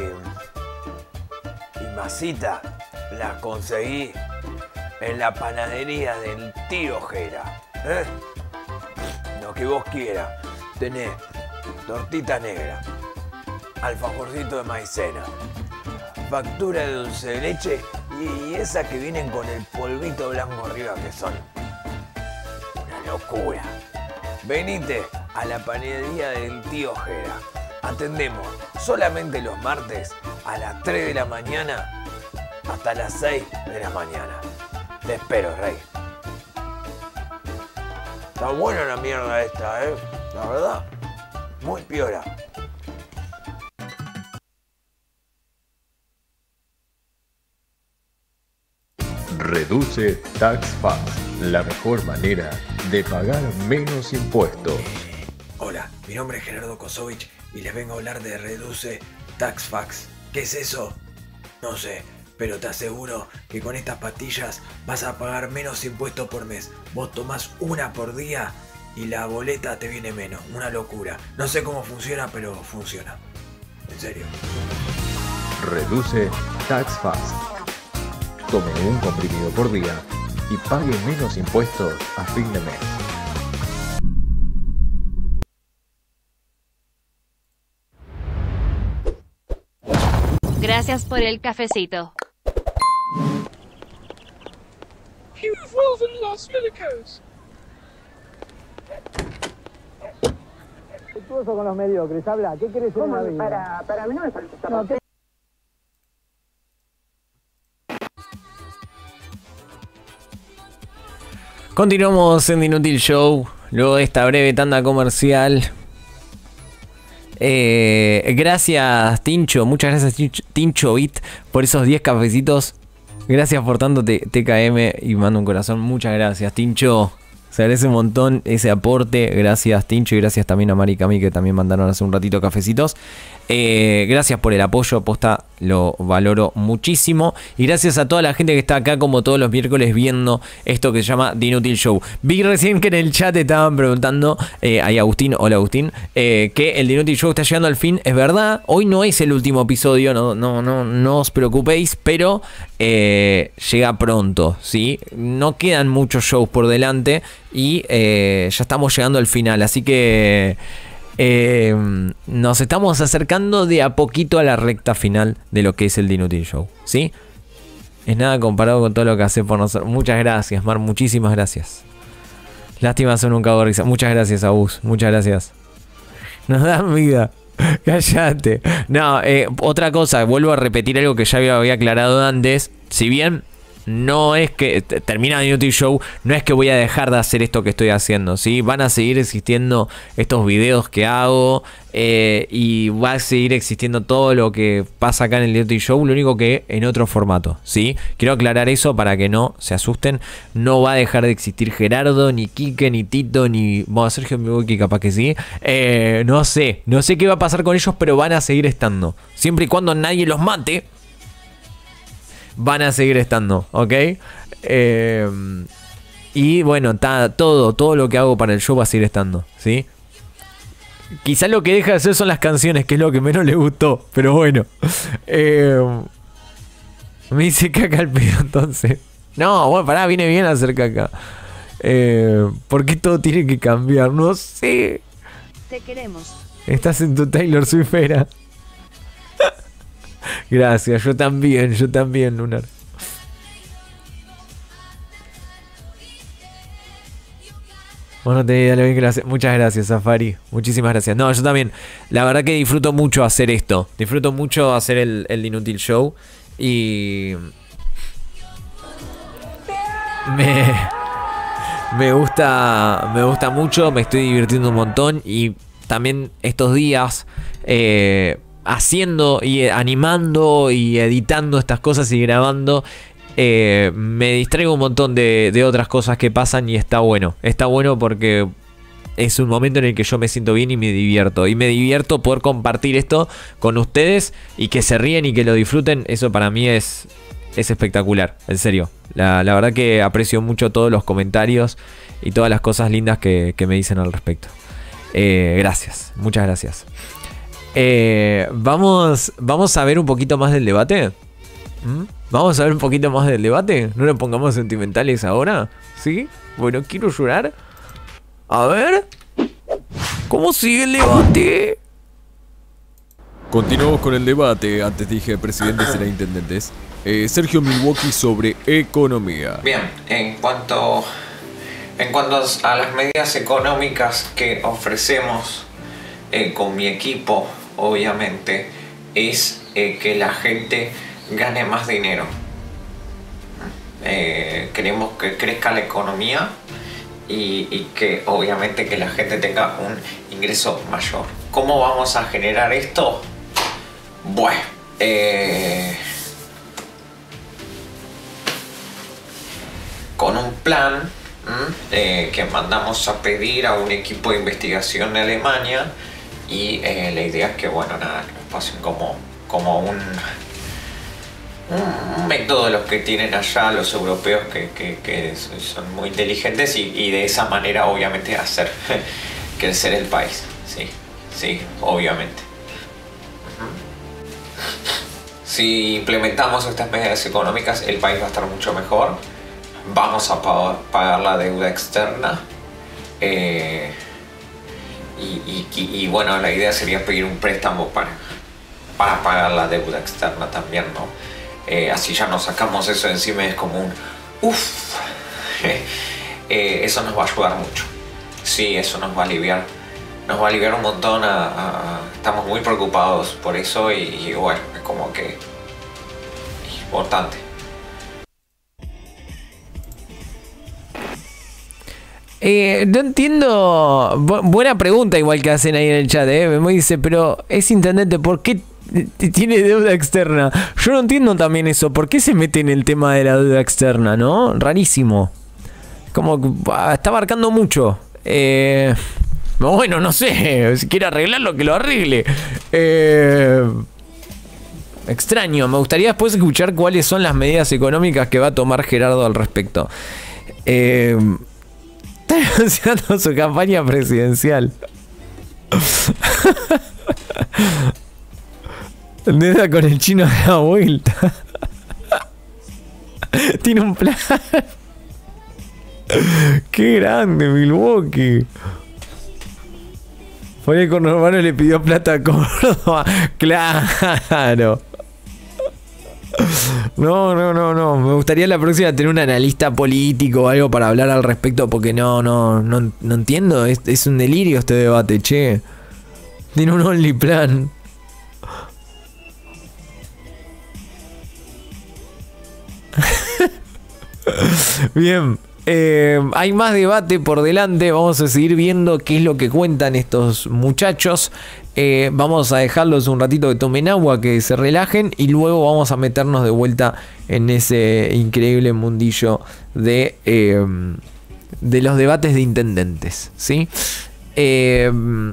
y masita. Las conseguí en la panadería del tío Jera. ¿Eh? Lo que vos quieras. Tenés tortita negra, alfajorcito de maicena, factura de dulce de leche y esas que vienen con el polvito blanco arriba, que son una locura. Venite a la panadería del tío Jera. Atendemos solamente los martes a las tres de la mañana hasta las seis de la mañana. Te espero, rey. Está buena la mierda esta, ¿eh? La verdad, muy piola. Reduce TaxFast, la mejor manera de pagar menos impuestos. Hola, mi nombre es Gerardo Kosovich y les vengo a hablar de Reduce TaxFast. ¿Qué es eso? No sé, pero te aseguro que con estas pastillas vas a pagar menos impuestos por mes. Vos tomás una por día y la boleta te viene menos. Una locura. No sé cómo funciona, pero funciona. En serio. Reduce TaxFast. Tome un comprimido por día y pague menos impuestos a fin de mes. Gracias por el cafecito. You've woven lost Milicos. Con los mediocres, habla, ¿qué querés ser en la vida? Para, para mí no me parece no, ¿qué? Continuamos en The Inútil Show. Luego de esta breve tanda comercial. Eh, gracias Tincho. Muchas gracias Tincho, Tincho Bit, por esos diez cafecitos. Gracias por tanto T K M. Y mando un corazón. Muchas gracias Tincho. Se agradece un montón ese aporte. Gracias, Tincho, y gracias también a Mari y Cami, que también mandaron hace un ratito cafecitos. Eh, gracias por el apoyo, posta, lo valoro muchísimo. Y gracias a toda la gente que está acá como todos los miércoles viendo esto que se llama The Inútil Show. Vi recién que en el chat estaban preguntando, eh, ahí Agustín, hola Agustín, eh, que el The Inútil Show está llegando al fin. Es verdad, hoy no es el último episodio, no, no, no, no os preocupéis, pero eh, llega pronto, ¿sí? No quedan muchos shows por delante y eh, ya estamos llegando al final, así que... Eh, nos estamos acercando de a poquito a la recta final de lo que es el The Inútil Show, ¿sí? Es nada comparado con todo lo que hace por nosotros. Muchas gracias, Mar, muchísimas gracias. Lástima, son un cago de risa. Muchas gracias, Abus, muchas gracias. Nos dan vida. Cállate. No, eh, otra cosa, vuelvo a repetir algo que ya había, había aclarado antes. Si bien no es que termina el Inútil Show, no es que voy a dejar de hacer esto que estoy haciendo, ¿sí? Van a seguir existiendo estos videos que hago eh, y va a seguir existiendo todo lo que pasa acá en el Inútil Show, lo único que en otro formato, ¿sí? Quiero aclarar eso para que no se asusten. No va a dejar de existir Gerardo, ni Quique, ni Tito, ni... Bueno, Sergio Milwaukee capaz que sí. Eh, no sé, no sé qué va a pasar con ellos, pero van a seguir estando. Siempre y cuando nadie los mate, van a seguir estando, ¿ok? Eh, y bueno, ta, todo, todo lo que hago para el show va a seguir estando, ¿sí? Quizás lo que deja de hacer son las canciones, que es lo que menos le gustó, pero bueno. Eh, me hice caca al pedo entonces. No, bueno, pará, viene bien hacer caca. Eh, ¿Por qué todo tiene que cambiar? No sé. Te queremos. Estás en tu Taylor Swift era. Gracias, yo también, yo también, Lunar. Bueno, te dale bien, gracias. Muchas gracias, Safari. Muchísimas gracias. No, yo también. La verdad que disfruto mucho hacer esto. Disfruto mucho hacer el, el Inútil Show. Y... Me... Me gusta... Me gusta mucho. Me estoy divirtiendo un montón. Y también estos días... Eh... haciendo y animando y editando estas cosas y grabando, eh, me distraigo un montón de, de otras cosas que pasan y está bueno. Está bueno porque es un momento en el que yo me siento bien y me divierto. Y me divierto poder compartir esto con ustedes y que se ríen y que lo disfruten. Eso para mí es, es espectacular, en serio. La, la verdad que aprecio mucho todos los comentarios y todas las cosas lindas que, que me dicen al respecto. Eh, gracias, muchas gracias. Eh, vamos, vamos a ver un poquito más del debate. ¿Mm? Vamos a ver un poquito más del debate. No nos pongamos sentimentales ahora. ¿Sí? Bueno, quiero llorar. A ver. ¿Cómo sigue el debate? Continuamos con el debate. Antes dije presidentes y intendentes. Eh, Sergio Milwaukee sobre economía. Bien, en cuanto, en cuanto a las medidas económicas que ofrecemos eh, con mi equipo, obviamente, es eh, que la gente gane más dinero. Eh, queremos que crezca la economía y, y que obviamente que la gente tenga un ingreso mayor. ¿Cómo vamos a generar esto? Bueno, eh, con un plan eh, que mandamos a pedir a un equipo de investigación de Alemania. Y eh, la idea es que, bueno, nada, que nos pasen como, como un, un método de los que tienen allá los europeos que, que, que son muy inteligentes y, y de esa manera, obviamente, hacer crecer el país. Sí, sí, obviamente. Si implementamos estas medidas económicas, el país va a estar mucho mejor. Vamos a pagar la deuda externa. Eh, Y, y, y bueno, la idea sería pedir un préstamo para, para pagar la deuda externa también, ¿no? Eh, así ya nos sacamos eso de encima y es como un uff. eh, eso nos va a ayudar mucho. Sí, eso nos va a aliviar. Nos va a aliviar un montón. A, a, estamos muy preocupados por eso y, y bueno, es como que es importante. Eh, no entiendo. Bu buena pregunta, igual que hacen ahí en el chat. Eh. Me dice, pero es intendente, ¿por qué tiene deuda externa? Yo no entiendo también eso. ¿Por qué se mete en el tema de la deuda externa, no? Rarísimo. como que ah, está abarcando mucho. Eh, bueno, no sé, si quiere arreglarlo, que lo arregle. Eh, extraño, me gustaría después escuchar cuáles son las medidas económicas que va a tomar Gerardo al respecto. Eh, está anunciando su campaña presidencial. Neda con el chino de la vuelta. Tiene un plan. Qué grande Milwaukee. Por el conurbano le pidió plata a Córdoba. Claro. No, no, no, no. Me gustaría la próxima tener un analista político o algo para hablar al respecto, porque no, no, no, no entiendo. Es, es un delirio este debate, che. Tiene un only plan. Bien, eh, hay más debate por delante. Vamos a seguir viendo qué es lo que cuentan estos muchachos. Eh, vamos a dejarlos un ratito que tomen agua, que se relajen, y luego vamos a meternos de vuelta en ese increíble mundillo de, eh, de los debates de intendentes, ¿sí? Eh,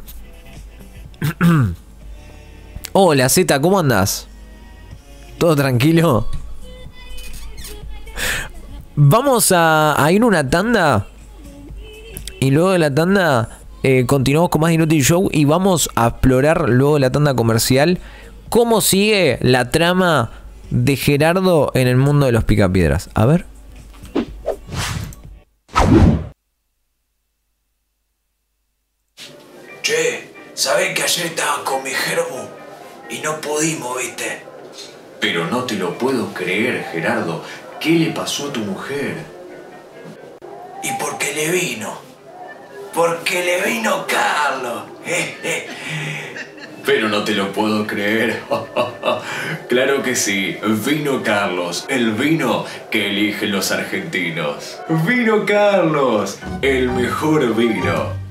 Hola Z, ¿cómo andás? ¿Todo tranquilo? Vamos a, a ir una tanda. Y luego de la tanda eh, continuamos con más Inútil Show. Y vamos a explorar luego de la tanda comercial cómo sigue la trama de Gerardo en el mundo de los picapiedras. A ver. Che, ¿sabés que ayer estaba con mi germo? Y no pudimos, ¿viste? Pero no te lo puedo creer, Gerardo. ¿Qué le pasó a tu mujer? Y porque le vino. Porque le vino Carlos. Pero no te lo puedo creer. Claro que sí. Vino Carlos. El vino que eligen los argentinos. Vino Carlos. El mejor vino.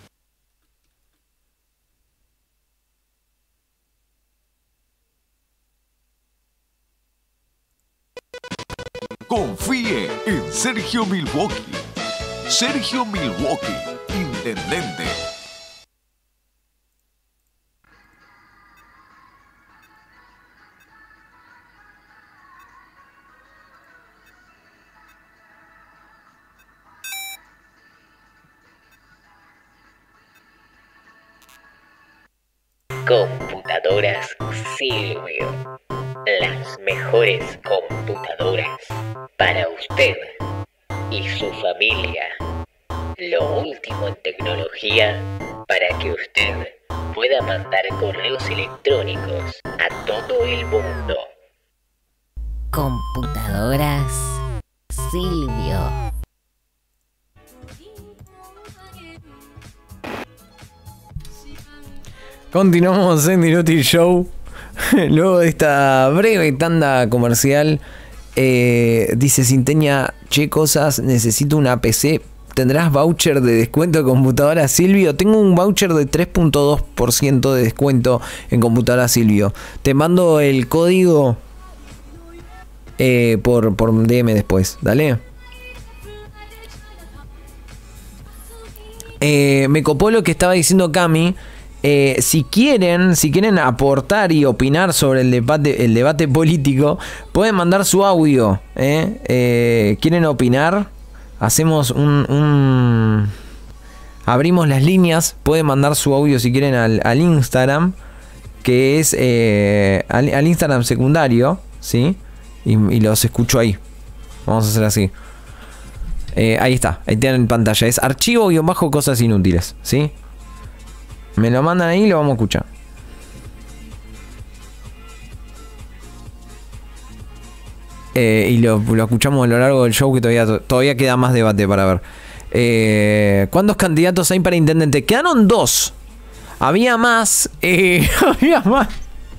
Confíe en Sergio Milwaukee. Sergio Milwaukee, intendente. Computadoras Silvio. Las mejores computadoras para usted y su familia. Lo último en tecnología para que usted pueda mandar correos electrónicos a todo el mundo. Computadoras Silvio. Continuamos en Inútil Show. Luego de esta breve tanda comercial, eh, dice Cinteña, che cosas, necesito una P C. ¿Tendrás voucher de descuento de computadora Silvio? Tengo un voucher de tres punto dos por ciento de descuento en computadora Silvio. Te mando el código eh, por, por D M después, dale. Eh, me copó lo que estaba diciendo Cami. Eh, si quieren, si quieren aportar y opinar sobre el debate, el debate político, pueden mandar su audio. ¿eh? Eh, ¿Quieren opinar? Hacemos un, un... Abrimos las líneas. Pueden mandar su audio si quieren al, al Instagram, que es eh, al, al Instagram secundario, ¿sí? Y, y los escucho ahí. Vamos a hacer así. Eh, ahí está, ahí tienen en pantalla. Es archivo-cosas inútiles, ¿sí? Me lo mandan ahí y lo vamos a escuchar. Eh, y lo, lo escuchamos a lo largo del show, que todavía, todavía queda más debate para ver. Eh, ¿Cuántos candidatos hay para intendente? Quedaron dos. Había más. Eh, había más.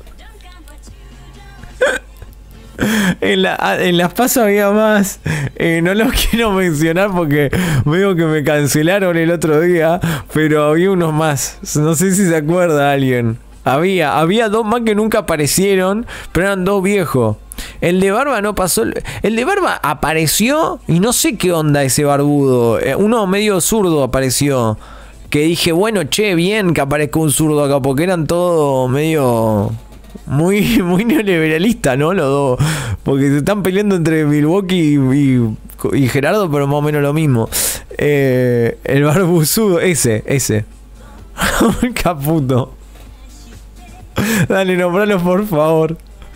En, la, en las pasos había más. Eh, no los quiero mencionar porque veo que me cancelaron el otro día. Pero había unos más. No sé si se acuerda alguien. Había, había dos más que nunca aparecieron, pero eran dos viejos. El de Barba no pasó. El de Barba apareció y no sé qué onda ese barbudo. Eh, Uno medio zurdo apareció. Que dije, bueno, che, bien que aparezca un zurdo acá, porque eran todos medio. Muy, muy neoliberalista, ¿no? Los dos. Porque se están peleando entre Milwaukee y, y, y Gerardo, pero más o menos lo mismo. Eh, el barbuzudo, ese, ese. Caputo. Dale, nombralo por favor.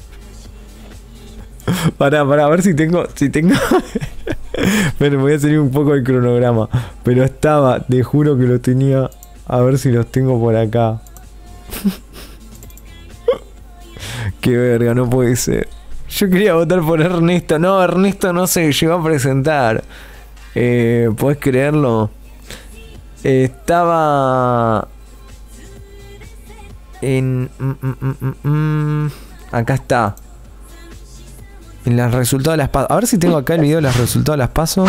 Pará, pará, a ver si tengo. Si tengo. Pero me voy a salir un poco del cronograma. Pero estaba, te juro que lo tenía. A ver si los tengo por acá. Qué verga, no puede ser. Yo quería votar por Ernesto. No, Ernesto no se llegó a presentar. Eh, ¿Podés creerlo? Eh, estaba. En. Mm, mm, mm, mm, acá está. En los resultados de las pasos. A ver si tengo acá el video de los resultados de las pasos.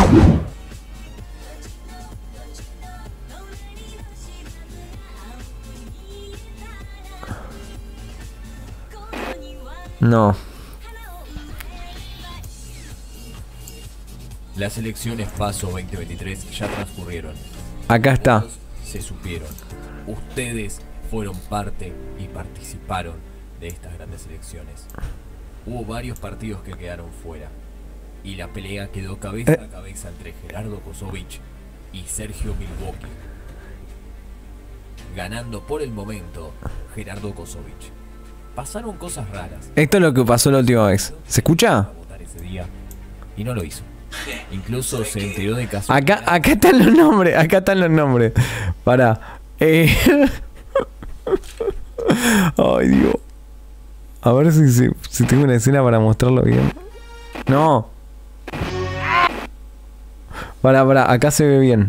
No. Las elecciones PASO veinte veintitrés ya transcurrieron. Acá está. Todos se supieron. Ustedes fueron parte y participaron de estas grandes elecciones. Hubo varios partidos que quedaron fuera. Y la pelea quedó cabeza eh. a cabeza entre Gerardo Kosovich y Sergio Milwaukee. Ganando por el momento Gerardo Kosovich. Pasaron cosas raras. Esto es lo que pasó la última vez. ¿Se escucha? Ese día, y no lo hizo. Incluso se enteró de caso. Acá, acá están los nombres. Acá están los nombres. Pará. Eh... Ay, Dios. A ver si, si, si tengo una escena para mostrarlo bien. No. Pará, pará. Acá se ve bien.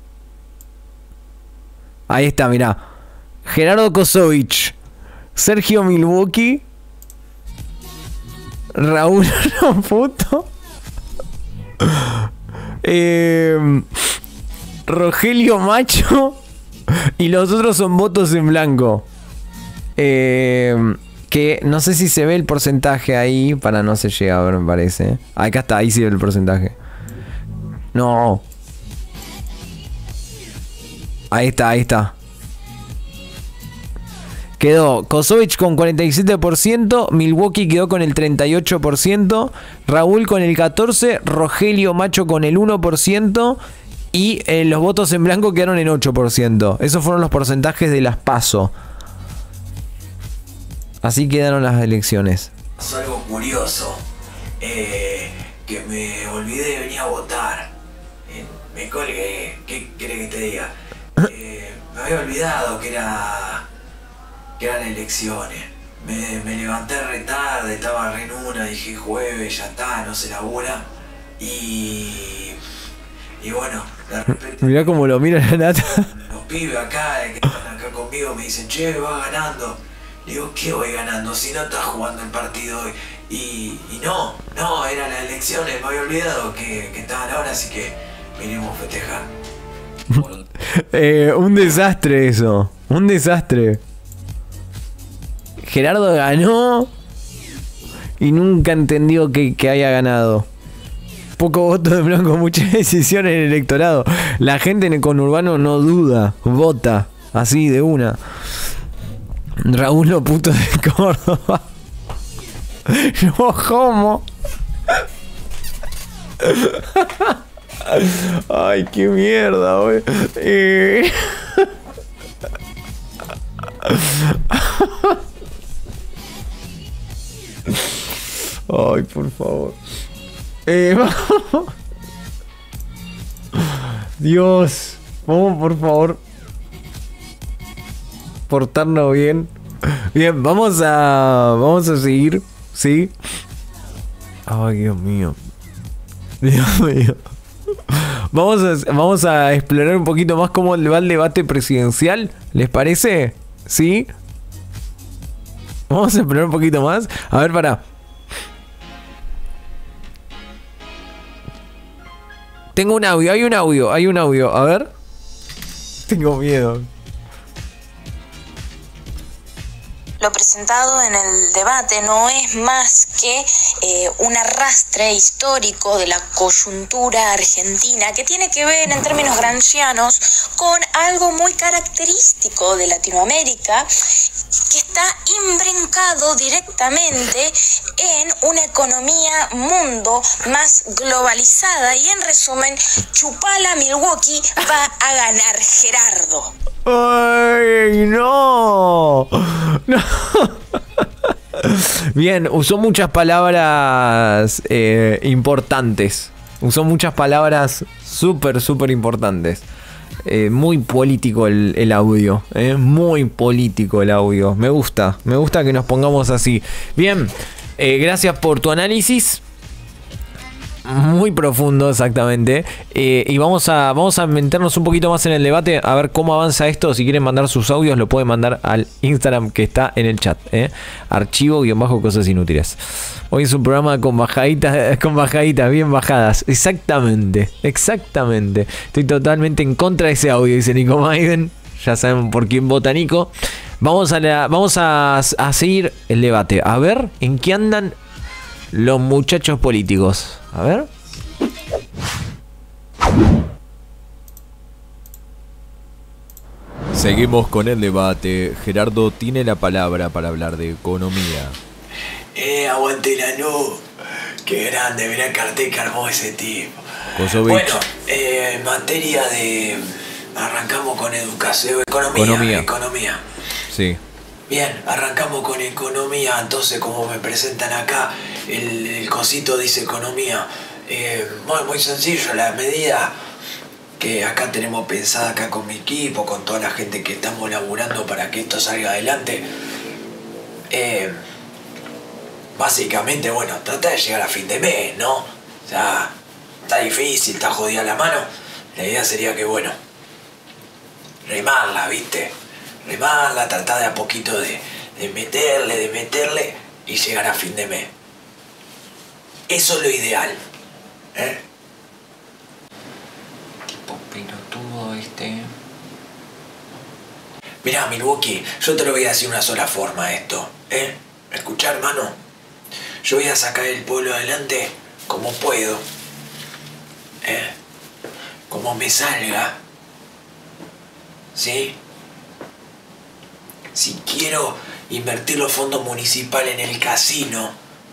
Ahí está, mirá. Gerardo Kosovich, Sergio Milwaukee, Raúl Puto, eh, Rogelio Macho, y los otros son votos en blanco. Eh, que no sé si se ve el porcentaje ahí. Para no se llega a ver, me parece. Acá está, ahí sí ve el porcentaje. No. Ahí está, ahí está. Quedó Kosovich con cuarenta y siete por ciento, Milwaukee quedó con el treinta y ocho por ciento, Raúl con el catorce por ciento, Rogelio Macho con el uno por ciento y eh, los votos en blanco quedaron en ocho por ciento. Esos fueron los porcentajes de las PASO. Así quedaron las elecciones. Pasó algo curioso, eh, que me olvidé de venir a votar. Eh, me colgué, ¿qué querés que te diga? Eh, me había olvidado que era... que eran elecciones. Me, me levanté re tarde, estaba re en una, dije jueves, ya está, no se labura. Y... y bueno, de repente... Mirá cómo lo mira la nata. Los pibes acá, que están acá conmigo, me dicen, che, vas ganando. Le digo, ¿qué voy ganando si no estás jugando el partido hoy? Y, y no, no, eran las elecciones, me había olvidado que, que estaban ahora, así que vinimos a festejar. eh, un desastre eso, un desastre. Gerardo ganó y nunca entendió que, que haya ganado. Poco voto de blanco, muchas decisiones en el electorado. La gente en el conurbano no duda, vota, así de una. Raúl lo puto de Córdoba. No, ¿cómo? Ay, qué mierda, güey. Eh... Ay, por favor. Eh, vamos. Dios. Vamos, por favor. Portarnos bien. Bien, vamos a. Vamos a seguir. ¿Sí? Ay, Dios mío. Dios mío. Vamos a, vamos a explorar un poquito más cómo va el debate presidencial. ¿Les parece? ¿Sí? Vamos a explorar un poquito más. A ver, pará. Tengo un audio, hay un audio, hay un audio. A ver. Tengo miedo. lo presentado en el debate no es más que eh, un arrastre histórico de la coyuntura argentina que tiene que ver en términos gramscianos con algo muy característico de Latinoamérica que está imbrincado directamente en una economía mundo más globalizada y en resumen, chupala Milwaukee, va a ganar Gerardo. ¡Ay, no! ¡No! Bien, usó muchas palabras eh, importantes. Usó muchas palabras súper, súper importantes. Eh, muy político el, el audio. Eh, muy político el audio. Me gusta, me gusta que nos pongamos así. Bien, eh, gracias por tu análisis. Muy profundo, exactamente. Eh, y vamos a, vamos a meternos un poquito más en el debate, a ver cómo avanza esto. Si quieren mandar sus audios, lo pueden mandar al Instagram que está en el chat. ¿eh? Archivo-cosas inútiles. Hoy es un programa con bajaditas, con bajaditas, bien bajadas. Exactamente, exactamente. Estoy totalmente en contra de ese audio, dice Nico Maiden. Ya saben por quién vota Nico. Vamos a, la, vamos a, a seguir el debate. A ver en qué andan los muchachos políticos. A ver. Seguimos con el debate. Gerardo tiene la palabra para hablar de economía. Eh, aguante la no. Qué grande, mirá el cartel que armó ese tipo. Kosovich. Bueno, eh, en materia de... Arrancamos con educación, economía. Economía. Economía. Sí. Bien, arrancamos con economía, entonces como me presentan acá, el, el cosito dice economía. Eh, muy, muy sencillo, la medida que acá tenemos pensada acá con mi equipo, con toda la gente que estamos laburando para que esto salga adelante. Eh, básicamente, bueno, trata de llegar a fin de mes, ¿no? O sea, está difícil, está jodida la mano. La idea sería que, bueno, remarla, ¿viste? Remarla, tratar de a poquito de, de meterle, de meterle y llegar a fin de mes. Eso es lo ideal. ¿Eh? Tipo pelotudo este. Mirá, Milwaukee, yo te lo voy a decir una sola forma esto. ¿Eh? ¿Escuchá, hermano? Yo voy a sacar el pueblo adelante como puedo. ¿Eh? Como me salga. ¿Sí? Si quiero invertir los fondos municipales en el casino,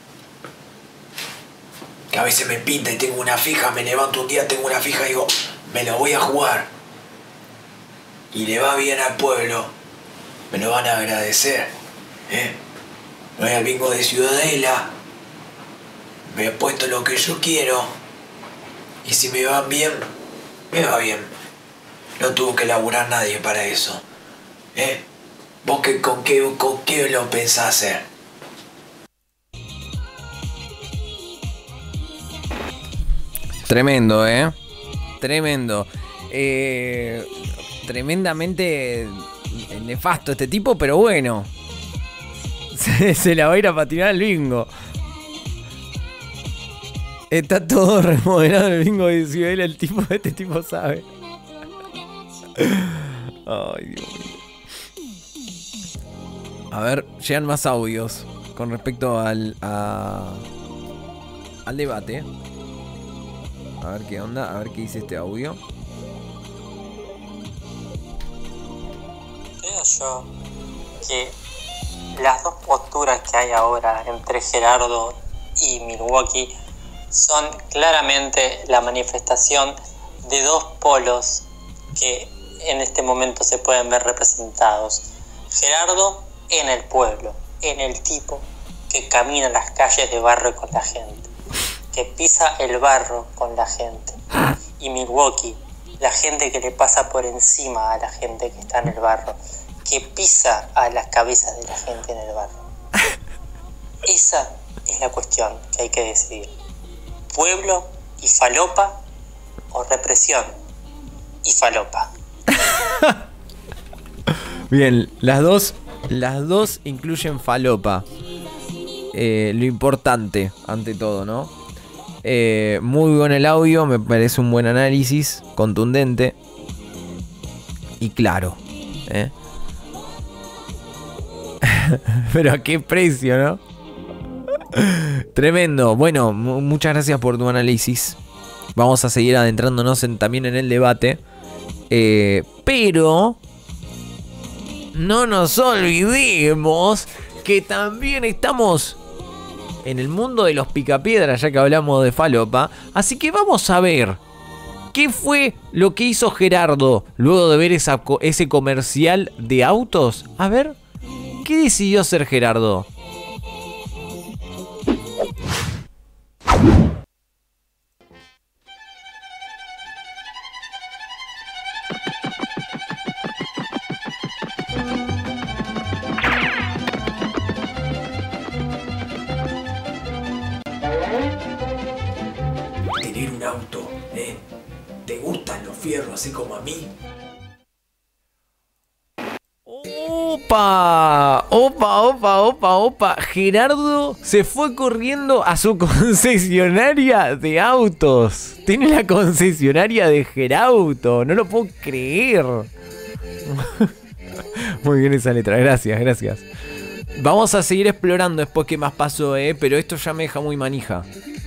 que a veces me pinta y tengo una fija, me levanto un día, tengo una fija y digo, me la voy a jugar, y le va bien al pueblo, me lo van a agradecer. ¿eh? Voy al bingo de Ciudadela, me he puesto lo que yo quiero, y si me va bien, me va bien. No tuvo que laburar nadie para eso. ¿Eh? ¿Vos qué, con, qué, con qué lo pensás hacer? Tremendo, ¿eh? Tremendo. Eh, tremendamente nefasto este tipo, pero bueno. Se, se la va a ir a patinar al bingo. Está todo remodelado el bingo de Ciudadela. El tipo, este tipo sabe. Ay, Dios mío. A ver, llegan más audios con respecto al a, al debate. A ver qué onda, a ver qué dice este audio. Creo yo que las dos posturas que hay ahora entre Gerardo y Milwaukee son claramente la manifestación de dos polos que en este momento se pueden ver representados. Gerardo en el pueblo, en el tipo que camina las calles de barro con la gente, que pisa el barro con la gente. Y Milwaukee, la gente que le pasa por encima a la gente que está en el barro, que pisa a las cabezas de la gente en el barro. Esa es la cuestión que hay que decidir. Pueblo y falopa, o represión y falopa. Bien, las dos, las dos incluyen falopa. Eh, lo importante, ante todo, ¿no? Eh, muy bueno el audio, me parece un buen análisis, contundente y claro. ¿eh? Pero a qué precio, ¿no? Tremendo. Bueno, muchas gracias por tu análisis. Vamos a seguir adentrándonos en, también en el debate. Eh, pero no nos olvidemos que también estamos en el mundo de los picapiedras, ya que hablamos de falopa. Así que vamos a ver qué fue lo que hizo Gerardo luego de ver esa, ese comercial de autos. A ver, ¿qué decidió hacer Gerardo? Tener un auto, ¿eh? ¿Te gustan los fierros así como a mí? Opa, opa, opa, opa, opa. Gerardo se fue corriendo a su concesionaria de autos. Tiene la concesionaria de Gerauto. No lo puedo creer. Muy bien esa letra, gracias, gracias. Vamos a seguir explorando después qué más pasó, eh. Pero esto ya me deja muy manija.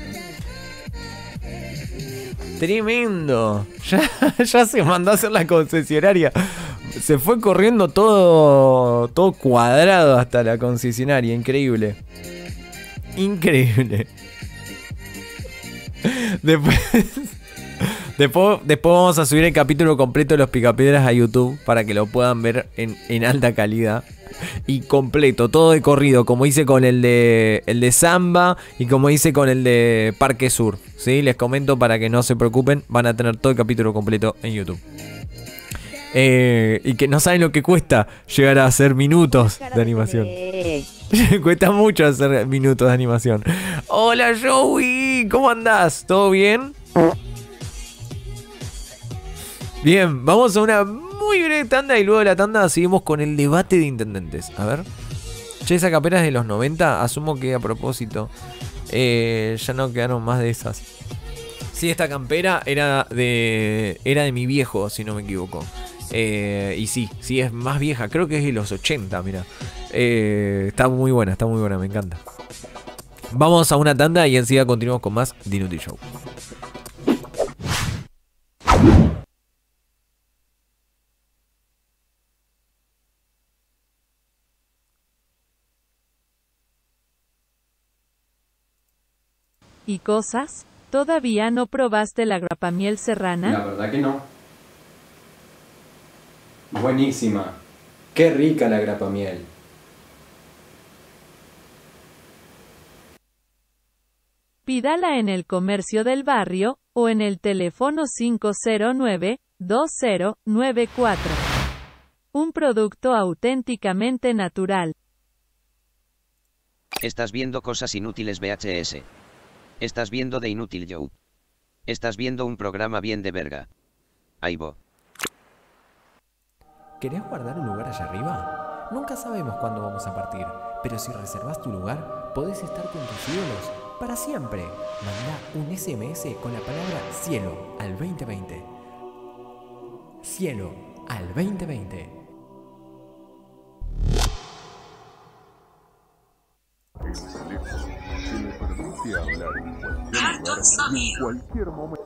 Tremendo. Ya, ya se mandó a hacer la concesionaria. Se fue corriendo todo, todo cuadrado hasta la concesionaria. Increíble. Increíble. Después, después, después vamos a subir el capítulo completo de los Picapiedras a YouTube para que lo puedan ver en, en alta calidad. Y completo, todo de corrido, como hice con el de el de Samba y como hice con el de Parque Sur, ¿sí? Les comento para que no se preocupen, van a tener todo el capítulo completo en YouTube. Eh, y que no saben lo que cuesta llegar a hacer minutos de animación. Cuesta mucho hacer minutos de animación. Hola Joey, ¿cómo andás? ¿Todo bien? Bien, vamos a una muy breve tanda y luego de la tanda seguimos con el debate de intendentes. A ver. Che, esa capera es de los noventa. Asumo que a propósito eh, ya no quedaron más de esas. Sí, esta campera era de era de mi viejo, si no me equivoco. Eh, y sí, sí es más vieja. Creo que es de los ochenta, mira. Eh, está muy buena, está muy buena, me encanta. Vamos a una tanda y enseguida continuamos con más The Inútil Show. ¿Y cosas? ¿Todavía no probaste la grapamiel serrana? La verdad que no. Buenísima. Qué rica la grapamiel. Pídala en el comercio del barrio o en el teléfono cinco cero nueve, dos cero nueve cuatro. Un producto auténticamente natural. Estás viendo cosas inútiles V H S. Estás viendo The Inútil Show. Estás viendo un programa bien de verga. Ahí va. ¿Querés guardar un lugar allá arriba? Nunca sabemos cuándo vamos a partir, pero si reservas tu lugar, podés estar con tus ídolos para siempre. Manda un S M S con la palabra cielo al veinte veinte. Cielo al veinte veinte. El teléfono que le permite hablar en cualquier lugar y en cualquier momento.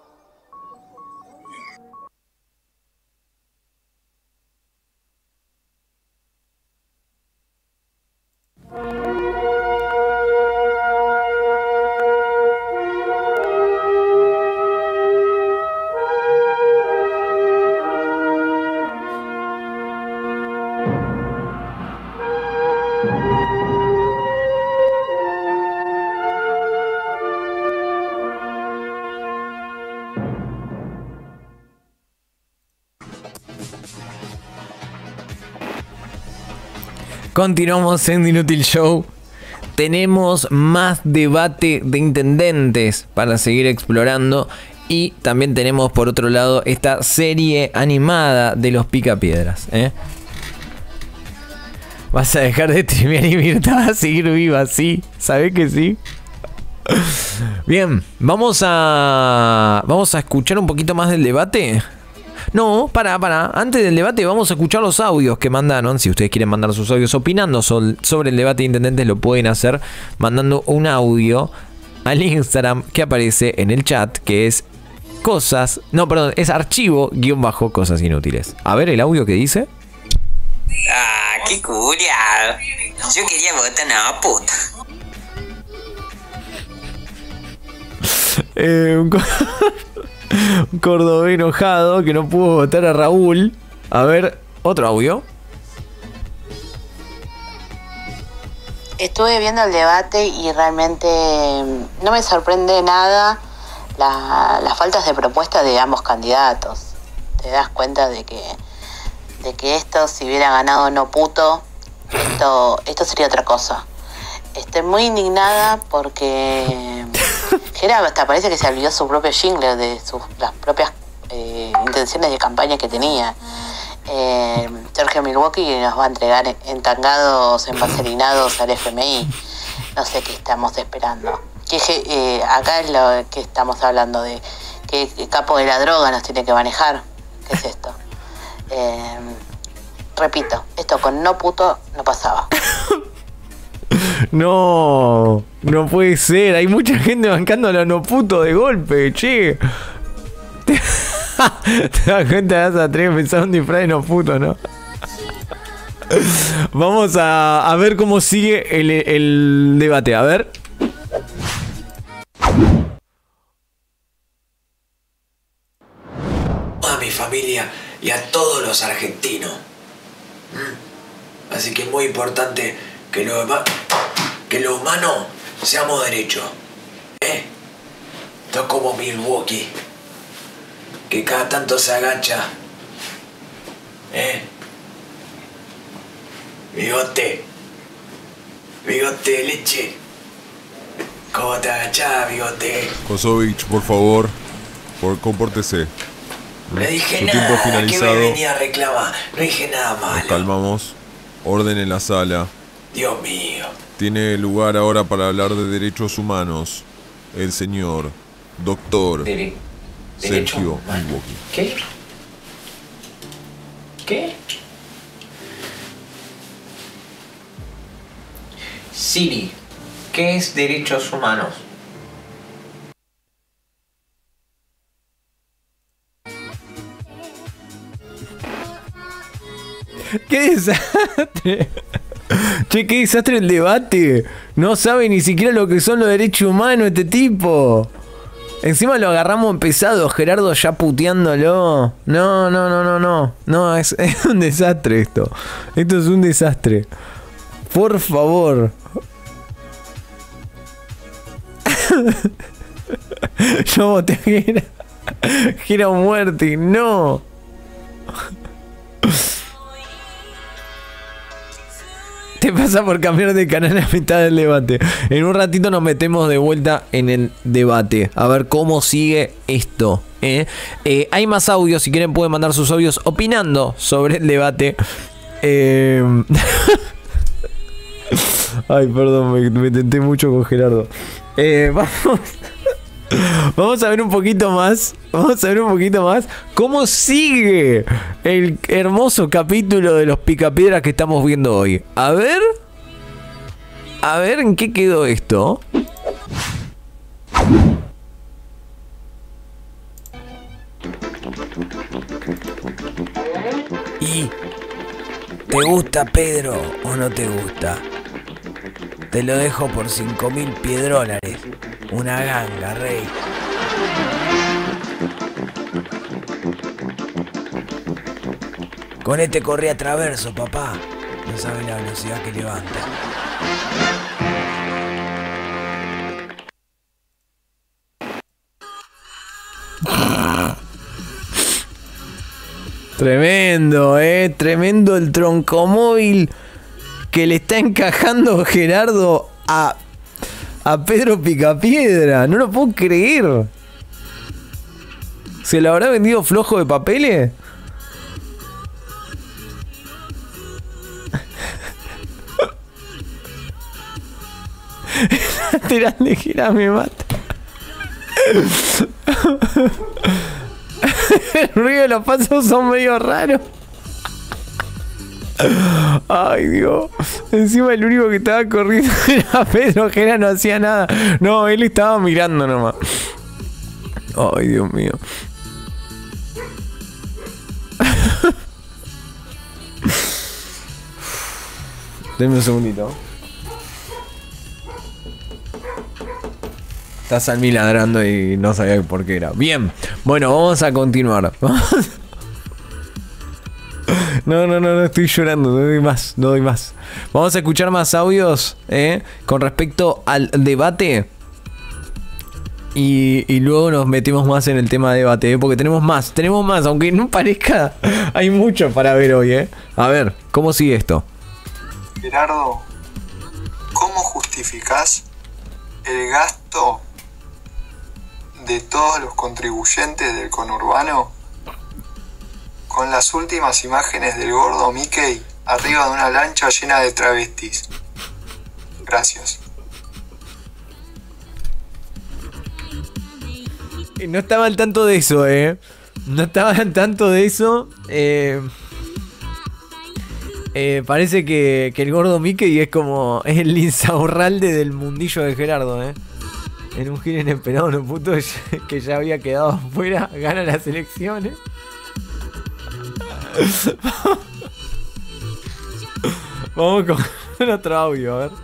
Continuamos en The Inútil Show. Tenemos más debate de intendentes para seguir explorando. Y también tenemos por otro lado esta serie animada de los Picapiedras, ¿eh? ¿Vas a dejar de streamear y Mirta va a seguir viva? Sí, ¿sabés que sí? Bien, vamos a... Vamos a escuchar un poquito más del debate. No, para, para. Antes del debate vamos a escuchar los audios que mandaron. Si ustedes quieren mandar sus audios opinando sobre el debate de intendentes, lo pueden hacer mandando un audio al Instagram que aparece en el chat, que es cosas... No, perdón, es archivo guión bajo cosas inútiles. A ver el audio que dice. Ah, qué curia. Yo quería votar no, puta. Eh, un, co un cordobés enojado que no pudo votar a Raúl. A ver, otro audio. Estuve viendo el debate y realmente no me sorprende nada la, las faltas de propuesta de ambos candidatos. Te das cuenta de que, de que esto, si hubiera ganado no puto, esto, esto sería otra cosa. Estoy muy indignada porque Gerard hasta parece que se olvidó su propio jingle de sus, las propias eh, intenciones de campaña que tenía. Eh, Sergio Milwaukee nos va a entregar entangados, envaselinados al F M I. No sé qué estamos esperando. Que, eh, acá es lo que estamos hablando de que el capo de la droga nos tiene que manejar. ¿Qué es esto? Eh, repito, esto con no puto no pasaba. No, no puede ser. Hay mucha gente bancando a la no puto de golpe, che. Te, te das cuenta de esa tres pensar un disfraz de no puto, ¿no? Vamos a, a ver cómo sigue el, el debate. A ver. A mi familia y a todos los argentinos. Así que es muy importante que lo, que lo humano seamos derechos. ¿Eh? Esto es como Milwaukee, que cada tanto se agacha. ¿Eh? Bigote. Bigote de leche. ¿Cómo te agachás, bigote? Kosovich, por favor, por, compórtese. No dije Su nada, tiempo finalizado. que me venía a reclamar. No dije nada malo. Nos calmamos. Orden en la sala. Dios mío. Tiene lugar ahora para hablar de derechos humanos el señor doctor Dere Sergio Milwaukee. ¿Qué? ¿Qué? Siri, ¿qué es derechos humanos? ¡Qué desastre! Che, qué desastre el debate. No sabe ni siquiera lo que son los derechos humanos este tipo. Encima lo agarramos empezado, Gerardo ya puteándolo. No, no, no, no, no. No, es, es un desastre esto. Esto es un desastre. Por favor. Yo voté a Gera. Gera muerte. No. Te pasa por cambiar de canal a mitad del debate. En un ratito nos metemos de vuelta en el debate. A ver cómo sigue esto. ¿eh? Eh, hay más audios. Si quieren pueden mandar sus audios opinando sobre el debate. Eh... Ay, perdón, me, me tenté mucho con Gerardo. Eh, vamos... Vamos a ver un poquito más. Vamos a ver un poquito más cómo sigue el hermoso capítulo de los picapiedras que estamos viendo hoy. A ver. A ver en qué quedó esto. ¿Y te gusta Pedro o no te gusta? Te lo dejo por cinco mil piedrólares. Una ganga, rey. Con este corrí a traverso, papá. No sabes la velocidad que levanta. Tremendo, eh. Tremendo el troncomóvil que le está encajando Gerardo a, a Pedro Picapiedra. No lo puedo creer. ¿Se lo habrá vendido flojo de papeles? Lateral de Gira me mata. El ruido de los pasos son medio raros. Ay, Dios. Encima el único que estaba corriendo era Pedro, Jera no hacía nada. No, él estaba mirando nomás. Ay, Dios mío. Denme un segundito. Está Salmi ladrando y no sabía por qué era. Bien, bueno, vamos a continuar. No, no, no, no estoy llorando, no doy más, no doy más. Vamos a escuchar más audios ¿eh? con respecto al debate. Y, y luego nos metemos más en el tema de debate, ¿eh? porque tenemos más, tenemos más, aunque no parezca, hay mucho para ver hoy. ¿eh? A ver, ¿cómo sigue esto? Gerardo, ¿cómo justificás el gasto de todos los contribuyentes del conurbano con las últimas imágenes del gordo Mickey arriba de una lancha llena de travestis? Gracias. No estaba al tanto de eso, eh. No estaba al tanto de eso. Eh, eh, parece que, que el gordo Mickey es como es el Insaurralde del mundillo de Gerardo, eh. En un giro inesperado, no puto, que ya había quedado afuera, gana las elecciones. Vamos con otro audio, a ver.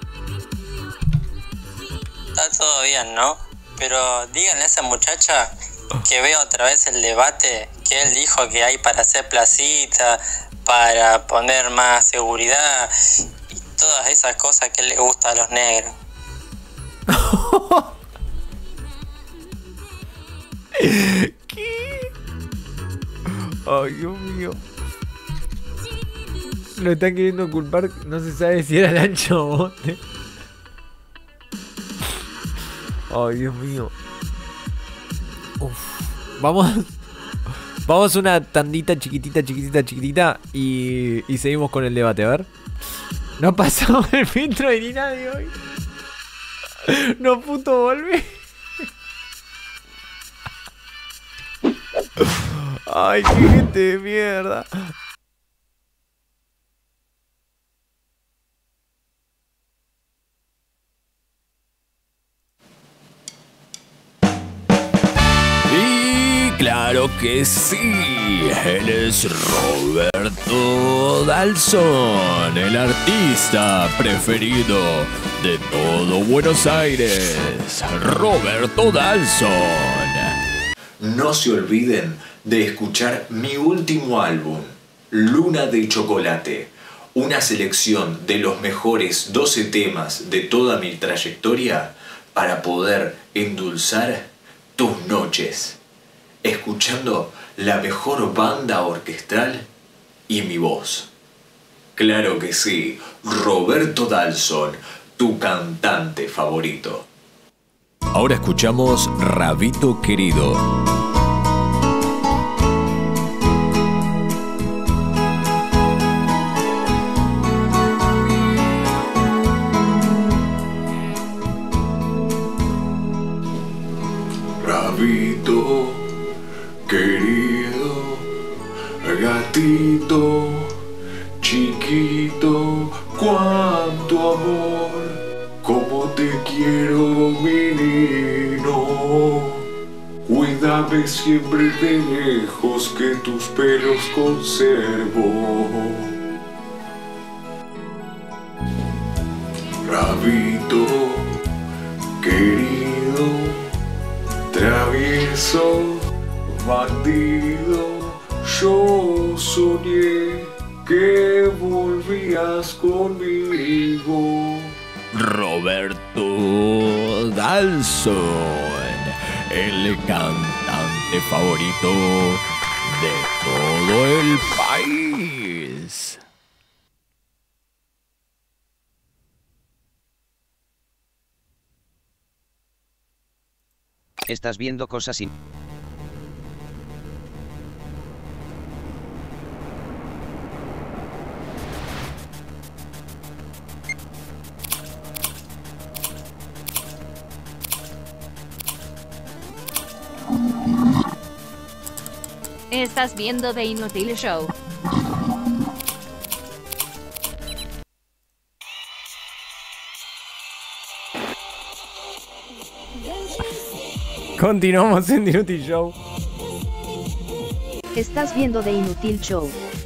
Está todo bien, ¿no? Pero díganle a esa muchacha que vea otra vez el debate que él dijo que hay para hacer placita, para poner más seguridad y todas esas cosas que le gusta a los negros. ¿Qué? Ay, Dios mío. Lo están queriendo culpar, no se sabe si era el ancho o bote. Ay, Dios mío. Uf. Vamos. Vamos una tandita chiquitita, chiquitita, chiquitita. Y, y seguimos con el debate, a ver. No pasó el filtro de ni nadie hoy. No puto volví. Ay, qué gente de mierda. Claro que sí, él es Roberto Dalson, el artista preferido de todo Buenos Aires, Roberto Dalson. No se olviden de escuchar mi último álbum, Luna de Chocolate, una selección de los mejores doce temas de toda mi trayectoria para poder endulzar tus noches, escuchando la mejor banda orquestral y mi voz. Claro que sí, Roberto Dalson, tu cantante favorito. Ahora escuchamos Rabito Querido. Rabito querido, gatito, chiquito, cuánto amor, cómo te quiero, mi niño. Cuídame siempre de lejos, que tus pelos conservo. Rabito querido, travieso, bandido, yo soñé que volvías conmigo. Roberto Dalson, el cantante favorito de todo el país. Estás viendo cosas sin... Estás viendo The Inútil Show. Continuamos en The Inútil Show. Estás viendo The Inútil Show.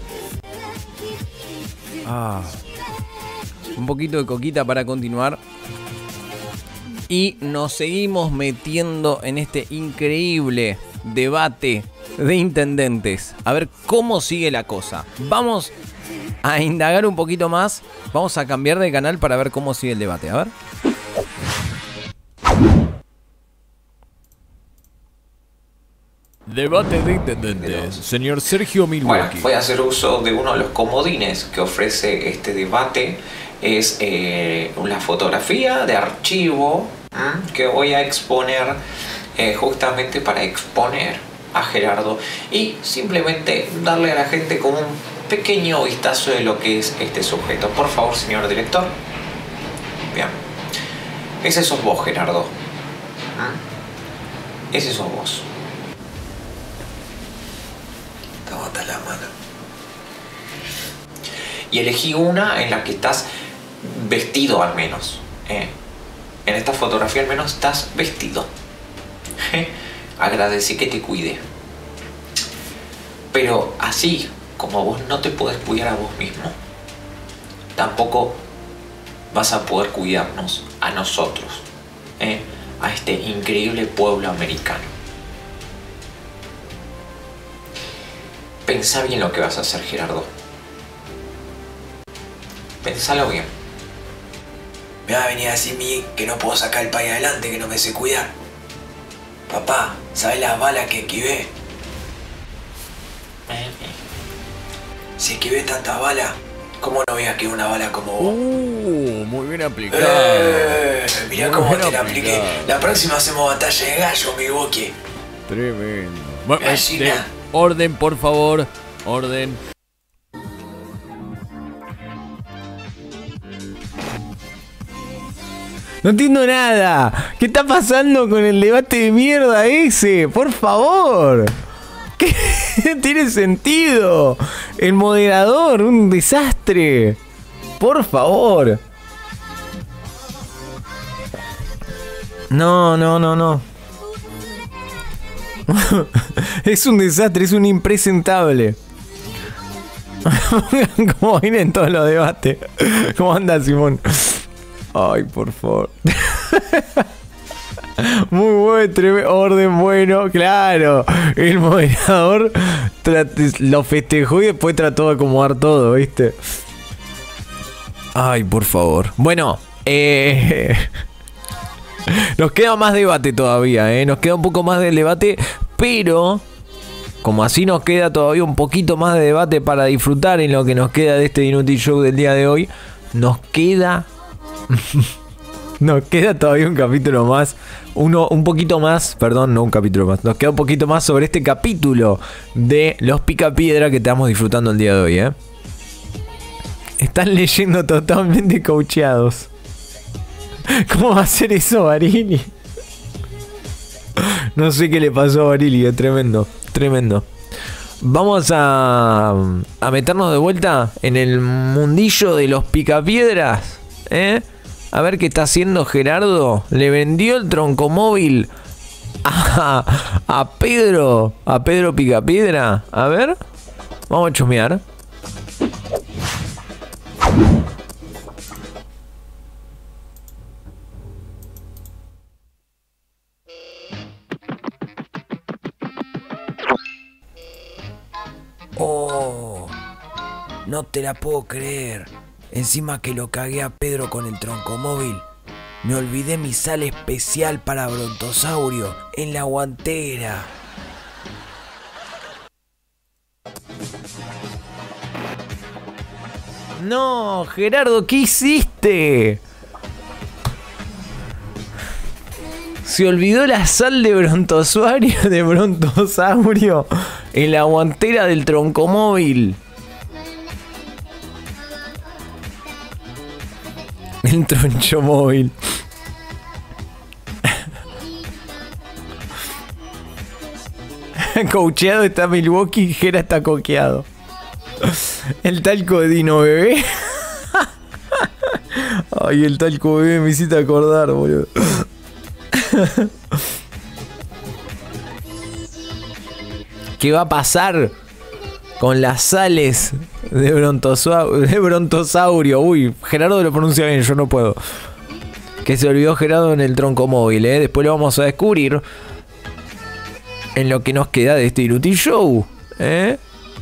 Ah, un poquito de coquita para continuar. Y nos seguimos metiendo en este increíble debate de intendentes. A ver cómo sigue la cosa. Vamos a indagar un poquito más. Vamos a cambiar de canal para ver cómo sigue el debate. A ver. Debate de intendentes. Señor Sergio Milwaukee. Bueno, voy a hacer uso de uno de los comodines que ofrece este debate. Es eh, una fotografía de archivo ¿m? que voy a exponer eh, justamente para exponer a Gerardo y simplemente darle a la gente como un pequeño vistazo de lo que es este sujeto. Por favor, señor director. Bien. Ese sos vos, Gerardo. ¿m? Ese sos vos. Te botas la mano. Y elegí una en la que estás vestido al menos. ¿eh? En esta fotografía al menos estás vestido. ¿eh? Agradecí que te cuide. Pero así como vos no te podés cuidar a vos mismo, tampoco vas a poder cuidarnos a nosotros, ¿eh? a este increíble pueblo americano. Pensá bien lo que vas a hacer, Gerardo. Pensalo bien. Me va a venir a decir mí que no puedo sacar el país adelante, que no me sé cuidar. Papá, ¿sabes las balas que esquivé? Si esquivé tantas balas, ¿cómo no veas que una bala como vos? Uh, muy bien aplicado. Eh, mirá Muy cómo bien te la aplicado. apliqué. La próxima hacemos batalla de gallo, Milwaukee. Tremendo. Bueno, Gallina. este, orden, por favor. Orden. No entiendo nada. ¿Qué está pasando con el debate de mierda ese? Por favor. ¿Qué tiene sentido? El moderador, un desastre. Por favor. No, no, no, no. Es un desastre, es un impresentable. ¿Cómo vienen todos los debates? ¿Cómo anda, Simón? Ay, por favor. Muy buen, tremendo, orden bueno, claro. El moderador lo festejó y después trató de acomodar todo, ¿viste? Ay, por favor. Bueno, eh... nos queda más debate todavía, ¿eh? Nos queda un poco más del debate, pero como así nos queda todavía un poquito más de debate para disfrutar en lo que nos queda de este Inútil Show del día de hoy, nos queda... Nos queda todavía un capítulo más, uno un poquito más, perdón, no un capítulo más, nos queda un poquito más sobre este capítulo de Los Picapiedra que estamos disfrutando el día de hoy, ¿eh? Están leyendo totalmente coacheados. ¿Cómo va a ser eso, Barili? No sé qué le pasó a Barili, es tremendo, tremendo. Vamos a, a meternos de vuelta en el mundillo de los picapiedras, ¿eh? A ver qué está haciendo Gerardo. Le vendió el troncomóvil a, a Pedro, a Pedro Picapiedra. A ver, vamos a chusmear. Oh, no te la puedo creer. Encima que lo cagué a Pedro con el troncomóvil. Me olvidé mi sal especial para brontosaurio en la guantera. No, Gerardo, ¿qué hiciste? Se olvidó la sal de brontosaurio, de brontosaurio en la guantera del troncomóvil. El tronchomóvil. Coacheado está Milwaukee, Gera está coqueado. El talco de Dino Bebé. Ay, el talco bebé me hiciste acordar, boludo. ¿Qué va a pasar con las sales de, brontosaurio, de brontosaurio? Uy, Gerardo lo pronuncia bien, yo no puedo. Que se olvidó Gerardo en el tronco móvil, ¿eh? Después lo vamos a descubrir en lo que nos queda de este Inútil Show, ¿eh?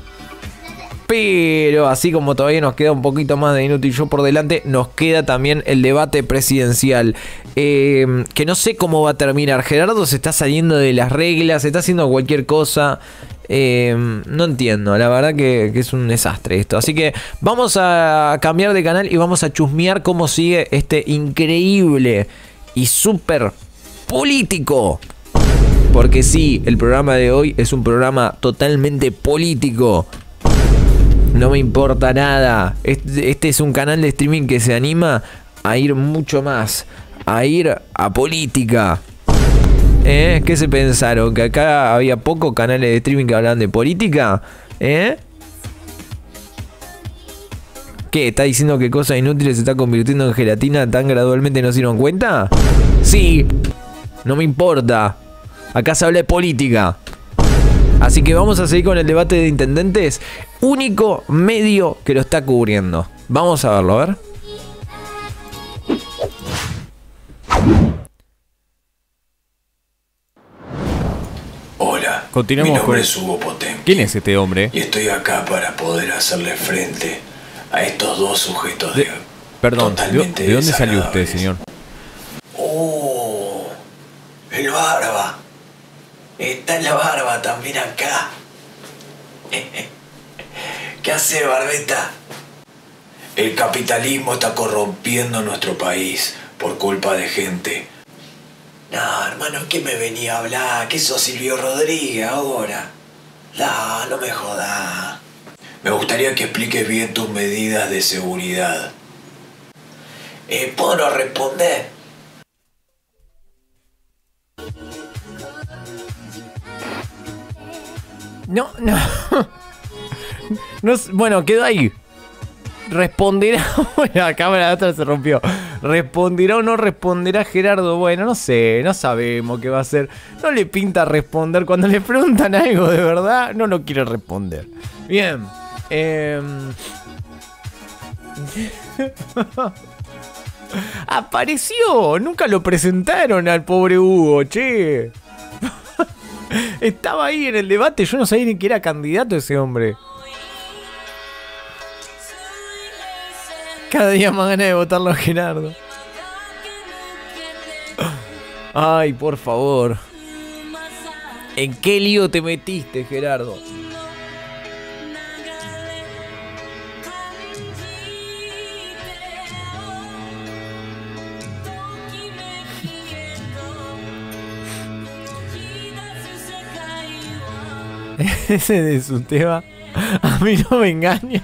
Pero así como todavía nos queda un poquito más de Inútil Show por delante, nos queda también el debate presidencial. Eh, que no sé cómo va a terminar. Gerardo se está saliendo de las reglas, se está haciendo cualquier cosa. Eh, no entiendo, la verdad que, que es un desastre esto. Así que vamos a cambiar de canal y vamos a chusmear cómo sigue este increíble y súper político. Porque sí, el programa de hoy es un programa totalmente político. No me importa nada. Este, este es un canal de streaming que se anima a ir mucho más. A ir a política. ¿Eh? ¿Qué se pensaron? ¿Que acá había pocos canales de streaming que hablaban de política? ¿Eh? ¿Qué? ¿Está diciendo que cosas inútiles se está convirtiendo en gelatina tan gradualmente no se dieron cuenta? Sí. No me importa. Acá se habla de política. Así que vamos a seguir con el debate de intendentes. Único medio que lo está cubriendo. Vamos a verlo, a ver. Hola, continuamos mi nombre con... es Hugo Potemkin. ¿Quién es este hombre? Y estoy acá para poder hacerle frente a estos dos sujetos de... de... Perdón, totalmente ¿de, ¿de dónde salió usted, señor? Oh, el barba. Está la barba también acá. ¿Qué hace, Barbeta? El capitalismo está corrompiendo nuestro país por culpa de gente. No, hermano, ¿qué me venía a hablar? ¿Qué sos Silvio Rodríguez ahora? No, no me jodas. Me gustaría que expliques bien tus medidas de seguridad. Eh, ¿puedo no responder? No, no. no. Bueno, quedó ahí. Responderá. Bueno, la cámara de otra se rompió. ¿Responderá o no responderá Gerardo? Bueno, no sé, no sabemos qué va a hacer. No le pinta responder. Cuando le preguntan algo de verdad, no lo quiere responder. Bien. Eh... Apareció. Nunca lo presentaron al pobre Hugo, che. Estaba ahí en el debate. Yo no sabía ni que era candidato ese hombre. Cada día más ganas de votarlo a Gerardo. Ay, por favor. ¿En qué lío te metiste, Gerardo? Ese es un tema. A mí no me engaña.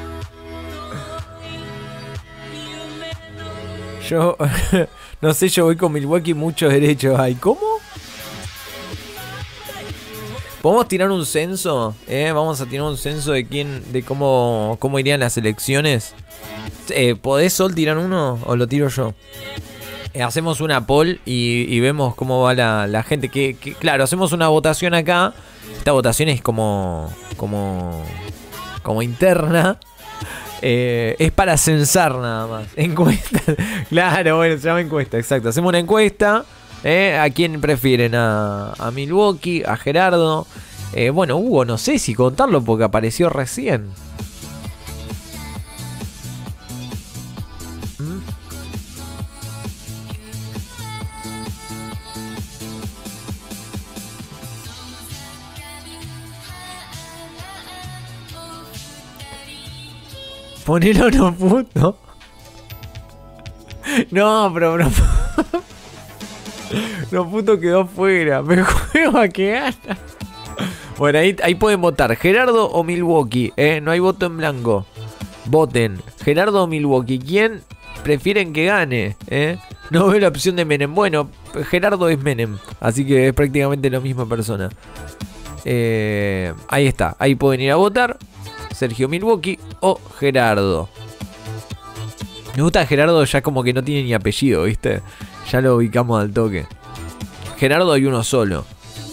Yo no sé, yo voy con Milwaukee muchos derechos. Ay, ¿cómo? ¿Podemos tirar un censo? ¿Eh? Vamos a tirar un censo de quién, de cómo, cómo irían las elecciones. Eh, ¿Podés, Sol, tirar uno o lo tiro yo? Eh, hacemos una poll y, y vemos cómo va la, la gente. Que, que, claro, hacemos una votación acá. Esta votación es como, como, como interna. Eh, es para censar nada más. Encuesta. Claro, bueno, se llama encuesta, exacto. Hacemos una encuesta. Eh, ¿A quién prefieren? A, a Milwaukee, a Gerardo. Eh, bueno, Hugo, no sé si contarlo porque apareció recién. ¿Mm? Ponelo no puto. No, pero no. No puto quedó fuera. Me juego a que gana. Bueno, ahí, ahí pueden votar. Gerardo o Milwaukee. Eh, no hay voto en blanco. Voten. Gerardo o Milwaukee. ¿Quién prefieren que gane? Eh? No veo la opción de Menem. Bueno, Gerardo es Menem. Así que es prácticamente la misma persona. Eh, ahí está, ahí pueden ir a votar. Sergio Milwaukee o Gerardo. Me gusta Gerardo, ya como que no tiene ni apellido, ¿viste? Ya lo ubicamos al toque. Gerardo hay uno solo.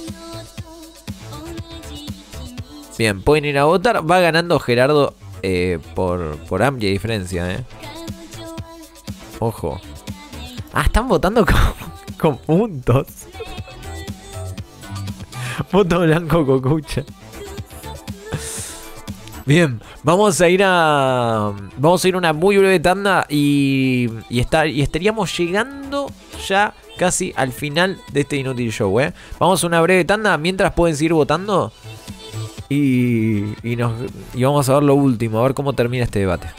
Bien, pueden ir a votar. Va ganando Gerardo eh, por, por amplia diferencia, ¿eh? Ojo. Ah, están votando con, con puntos. Voto blanco cocucha. Bien, vamos a ir a. Vamos a ir a una muy breve tanda y. Y, estar, y estaríamos llegando ya casi al final de este Inútil Show, ¿eh? Vamos a una breve tanda mientras pueden seguir votando. Y. Y, nos, y vamos a ver lo último, a ver cómo termina este debate.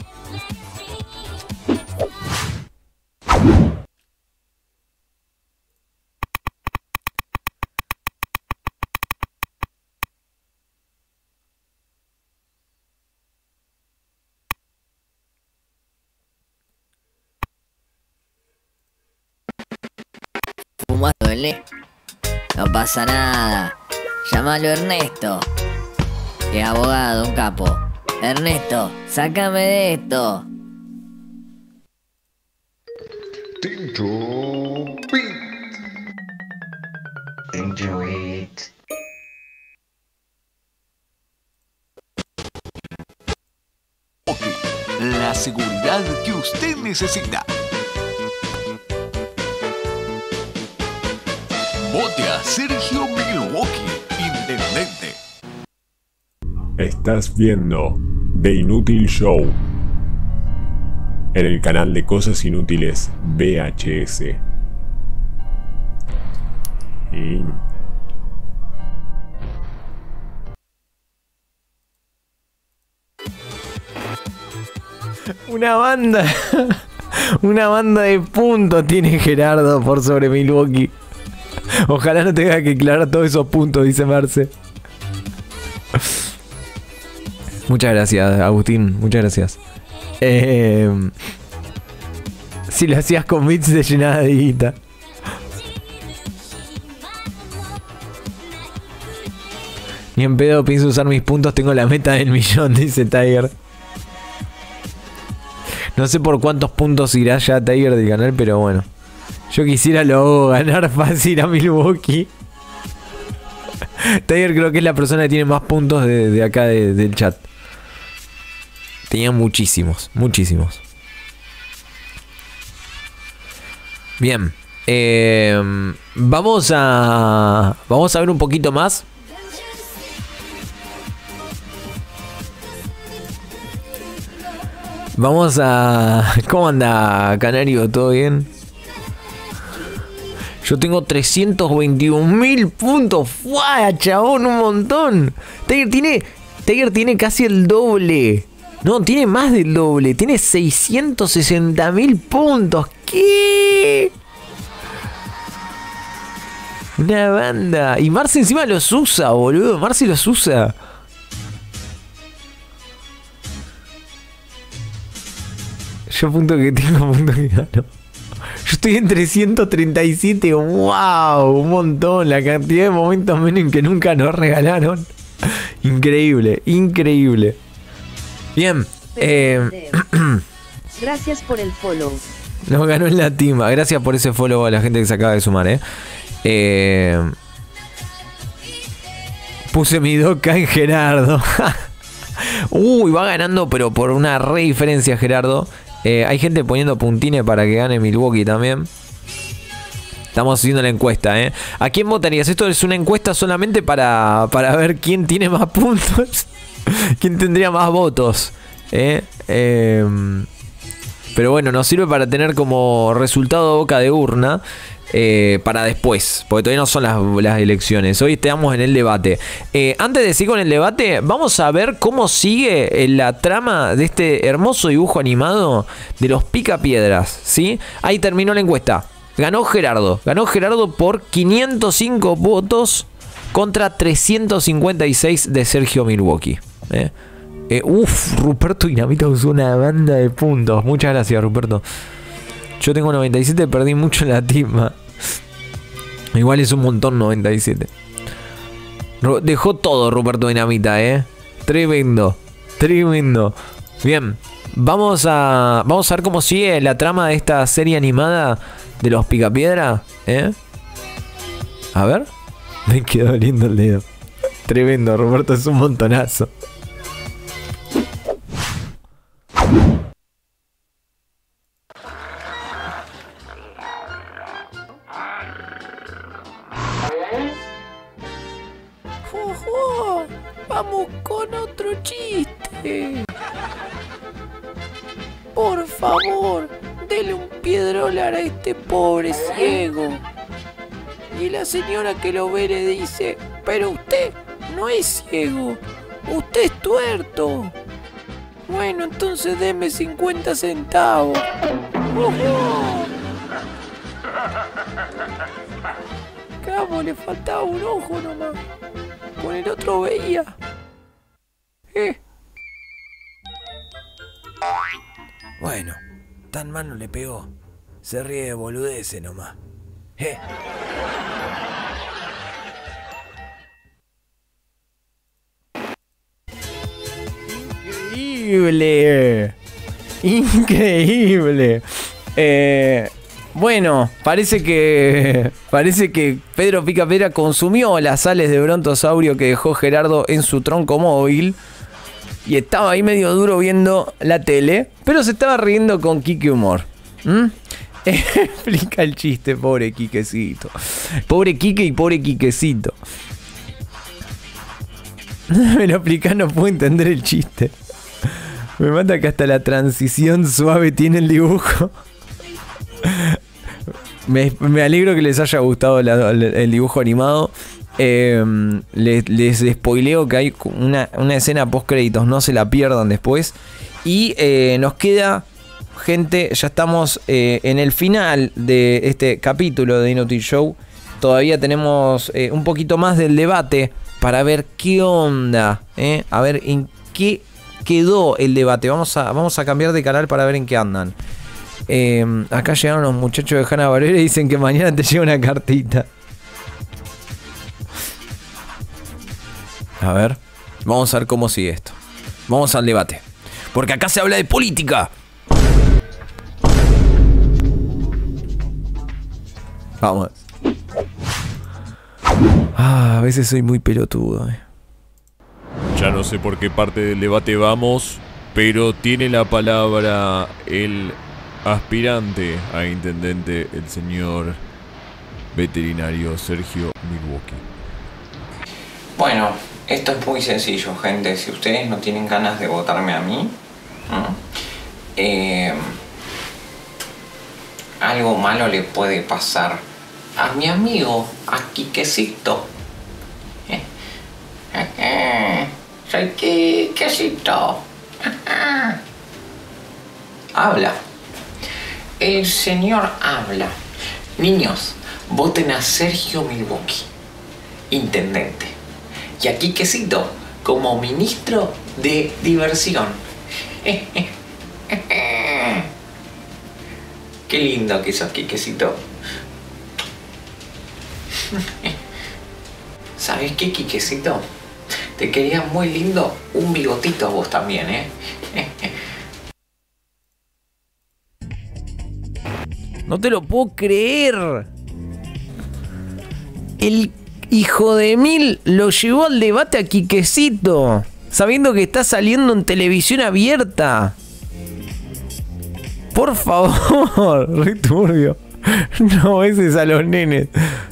Duele. No pasa nada. Llámalo Ernesto. Es abogado, un capo. Ernesto, sácame de esto. Tincho Beat. Tincho Beat. Ok, la seguridad que usted necesita. Vote a Sergio Milwaukee, intendente. Estás viendo The Inútil Show en el canal de Cosas Inútiles V H S. Y... Una banda. Una banda de puntos tiene Gerardo por sobre Milwaukee. Ojalá no tenga que aclarar todos esos puntos, dice Marce. Muchas gracias, Agustín. Muchas gracias. Eh, si lo hacías con bits se llenaba de guita. Ni en pedo pienso usar mis puntos. Tengo la meta del millón, dice Tiger. No sé por cuántos puntos irá ya Tiger del canal, pero bueno. Yo quisiera luego ganar fácil a Milwaukee. Tiger creo que es la persona que tiene más puntos de, de acá de, del chat. Tenía muchísimos, muchísimos. Bien. Eh, vamos a. Vamos a ver un poquito más. Vamos a. ¿Cómo anda, Canario? ¿Todo bien? Yo tengo trescientos veintiún mil puntos. ¡Fua, chabón! Un montón. Tiger tiene. Tiger tiene casi el doble. No, tiene más del doble. Tiene seiscientos sesenta mil puntos. ¿Qué? Una banda. Y Marce encima los usa, boludo. Marce los usa. Yo punto que tengo, punto que gano. Yo estoy en trescientos treinta y siete. ¡Wow! Un montón. La cantidad de momentos menos que nunca nos regalaron. Increíble, increíble. Bien. Eh, Gracias por el follow. Nos ganó en la timba. Gracias por ese follow a la gente que se acaba de sumar, eh. eh puse mi doca en Gerardo. Uy, va ganando, pero por una re diferencia Gerardo. Eh, hay gente poniendo puntines para que gane Milwaukee también. Estamos haciendo la encuesta, ¿eh? ¿A quién votarías? Esto es una encuesta solamente para, para ver quién tiene más puntos. ¿Quién tendría más votos? ¿Eh? Eh, pero bueno, nos sirve para tener como resultado boca de urna. Eh, para después, porque todavía no son las, las elecciones. Hoy estamos en el debate. eh, Antes de seguir con el debate, vamos a ver cómo sigue la trama de este hermoso dibujo animado de los Picapiedras, ¿sí? Ahí terminó la encuesta. Ganó Gerardo. Ganó Gerardo por quinientos cinco votos contra trescientos cincuenta y seis de Sergio Milwaukee. eh. Eh, Uf, Ruperto Dinamita usó una banda de puntos. Muchas gracias, Ruperto. Yo tengo noventa y siete, perdí mucho en la timba. Igual es un montón noventa y siete. Dejó todo Ruperto Dinamita, ¿eh? Tremendo. Tremendo. Bien. Vamos a, vamos a ver cómo sigue la trama de esta serie animada de los Picapiedra, ¿eh? A ver. Me quedó lindo el dedo. Tremendo, Roberto, es un montonazo. Jojo, vamos con otro chiste. Por favor, dele un piedrolar a este pobre ciego. Y la señora que lo ve le dice: pero usted no es ciego, usted es tuerto. Bueno, entonces deme cincuenta centavos. ¡Oh! Cabo, le faltaba un ojo nomás. Con el otro veía. Eh. Bueno, tan mal no le pegó. Se ríe de boludeces nomás. Eh. Increíble. Increíble. Eh, bueno, parece que parece que Pedro Picapiedra consumió las sales de brontosaurio que dejó Gerardo en su tronco móvil y estaba ahí medio duro viendo la tele, pero se estaba riendo con Quique Humor. ¿Mm? Explica el chiste, pobre Quiquecito. Pobre Quique y pobre Quiquecito. Me lo explica, no puedo entender el chiste. Me mata que hasta la transición suave tiene el dibujo. Me, me alegro que les haya gustado la, el dibujo animado. Eh, les, les spoileo que hay una, una escena post créditos, no se la pierdan después. Y eh, nos queda, gente, ya estamos eh, en el final de este capítulo de Inútil Show. Todavía tenemos eh, un poquito más del debate para ver qué onda, eh, a ver en qué quedó el debate. Vamos a, vamos a cambiar de canal para ver en qué andan. Eh, acá llegaron los muchachos de Hanna-Barbera y dicen que mañana te llega una cartita. A ver, vamos a ver cómo sigue esto. Vamos al debate, porque acá se habla de política. Vamos. Ah, a veces soy muy pelotudo, eh. Ya no sé por qué parte del debate vamos, pero tiene la palabra el aspirante a intendente, el señor veterinario Sergio Milwaukee. Bueno, esto es muy sencillo, gente. Si ustedes no tienen ganas de votarme a mí, eh, algo malo le puede pasar a mi amigo, a Quiquecito. Eh, eh, soy Quiquecito. Habla. El señor habla. Niños, voten a Sergio Milwaukee, intendente. Y a Quiquecito como ministro de diversión. Qué lindo que sos, Quiquecito. ¿Sabes qué, Quiquecito? Te quería muy lindo un bigotito a vos también, ¿eh? No te lo puedo creer. El hijo de mil lo llevó al debate a Quiquecito, sabiendo que está saliendo en televisión abierta. Por favor, re turbio. No beses a los nenes.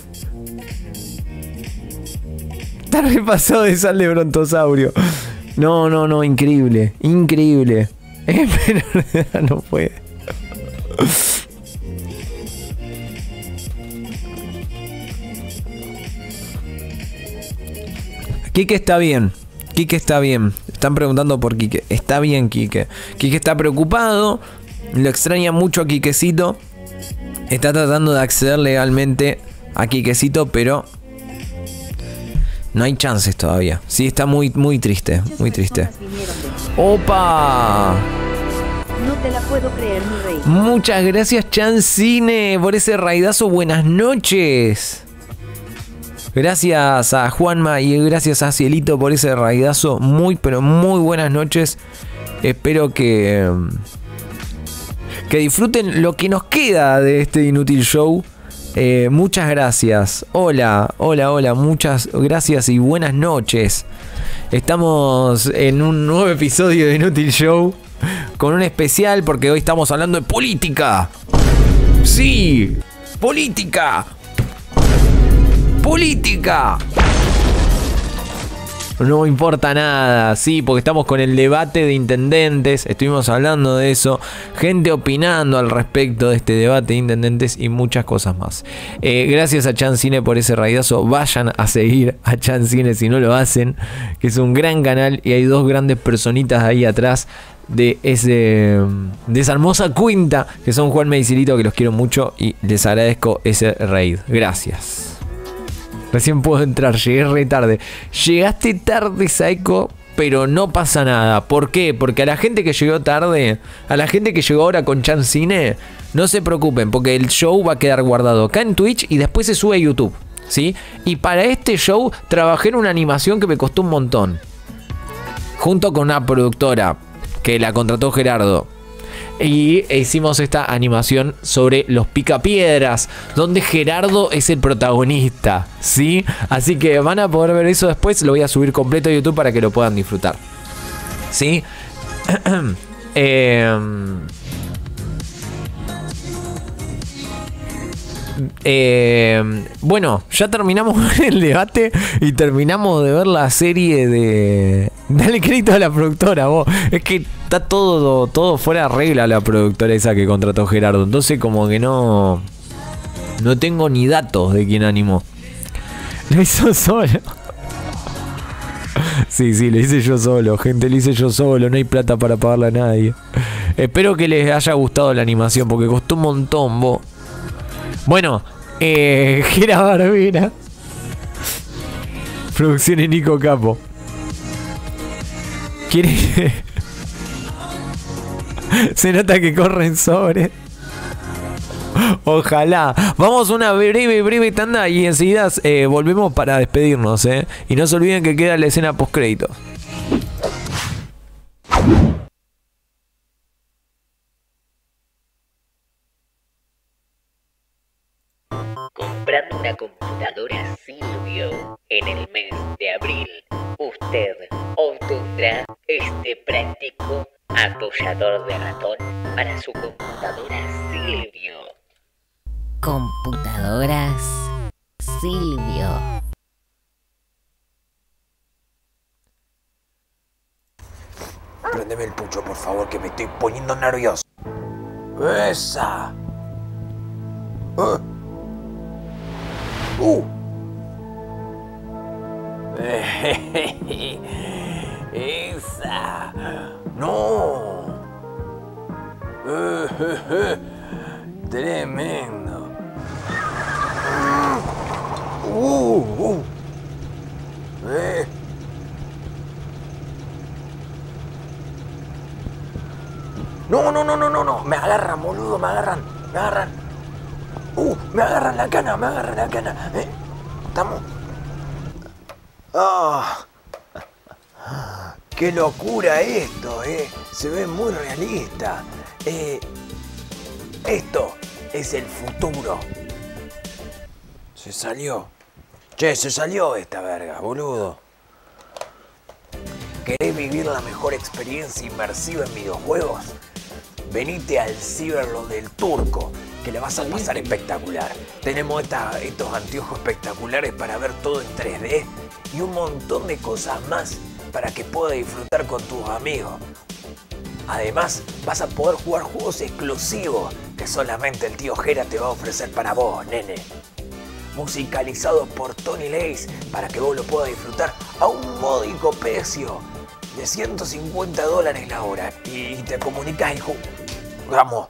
Está repasado de sal de brontosaurio. No, no, no, increíble. Increíble. Eh, pero no puede. Quique está bien. Quique está bien. Están preguntando por Quique. Está bien, Quique. Quique está preocupado. Lo extraña mucho a Quiquecito. Está tratando de acceder legalmente a Quiquecito, pero no hay chances todavía. Sí, está muy, muy triste. Muy triste. ¡Opa! No te la puedo creer, mi rey. Muchas gracias, Chancine, por ese raidazo. Buenas noches. Gracias a Juanma y gracias a Cielito por ese raidazo. Muy, pero muy buenas noches. Espero que, que disfruten lo que nos queda de este Inútil Show. Eh, muchas gracias. Hola, hola, hola. Muchas gracias y buenas noches. Estamos en un nuevo episodio de Inútil Show con un especial porque hoy estamos hablando de política. Sí, política. Política. No importa nada, sí, porque estamos con el debate de intendentes, estuvimos hablando de eso, gente opinando al respecto de este debate de intendentes y muchas cosas más. Eh, gracias a Chan Cine por ese raidazo, vayan a seguir a Chan Cine si no lo hacen, que es un gran canal y hay dos grandes personitas ahí atrás de ese de esa hermosa cuenta que son Juanma y Cirito, que los quiero mucho y les agradezco ese raid. Gracias. Recién puedo entrar, llegué re tarde. Llegaste tarde, Saiko, pero no pasa nada. ¿Por qué? Porque a la gente que llegó tarde, a la gente que llegó ahora con Chan Cine, no se preocupen, porque el show va a quedar guardado acá en Twitch y después se sube a YouTube, ¿sí? Y para este show trabajé en una animación que me costó un montón, junto con una productora que la contrató Gerardo. Y hicimos esta animación sobre los picapiedras, donde Gerardo es el protagonista, ¿sí? Así que van a poder ver eso después. Lo voy a subir completo a YouTube para que lo puedan disfrutar, ¿sí? eh, eh, bueno, ya terminamos el debate y terminamos de ver la serie de... Dale crédito a la productora, vos. Es que está todo, todo fuera de regla la productora esa que contrató Gerardo. Entonces como que no... No tengo ni datos de quién animó. Lo hizo solo. Sí, sí, lo hice yo solo. Gente, lo hice yo solo. No hay plata para pagarle a nadie. Espero que les haya gustado la animación porque costó un montón, vos. Bueno, eh... Gera Barbera. Producciones Nico Capo. ¿Quiere? Se nota que corren sobre. Ojalá. Vamos a una breve, breve tanda y enseguida eh, volvemos para despedirnos, ¿eh? Y no se olviden que queda la escena post créditos. Comprando una computadora Silvio en el mes de abril, usted obtendrá este práctico apoyador de ratón para su computadora Silvio. Computadoras Silvio. Préndeme el pucho, por favor, que me estoy poniendo nervioso. ¡Esa! Uh. Uh. Esa. No. Tremendo. Uh, uh. Eh. No, no, no, no, no, no. Me agarran, boludo, me agarran. Me agarran. Uh, me agarran la cana, me agarran la cana. ¿Eh? ¿Estamos? Ah. Qué locura esto, eh. Se ve muy realista. Eh, esto es el futuro. Se salió. Che, se salió esta verga, boludo. ¿Querés vivir la mejor experiencia inmersiva en videojuegos? Venite al Cyberlot del Turco, que le vas a pasar espectacular. Tenemos esta, estos anteojos espectaculares para ver todo en tres D y un montón de cosas más para que puedas disfrutar con tus amigos. Además, vas a poder jugar juegos exclusivos que solamente el tío Gera te va a ofrecer para vos, nene. Musicalizados por Tony Lace para que vos lo puedas disfrutar a un módico precio de ciento cincuenta dólares la hora. Y te comunicas y jugamos.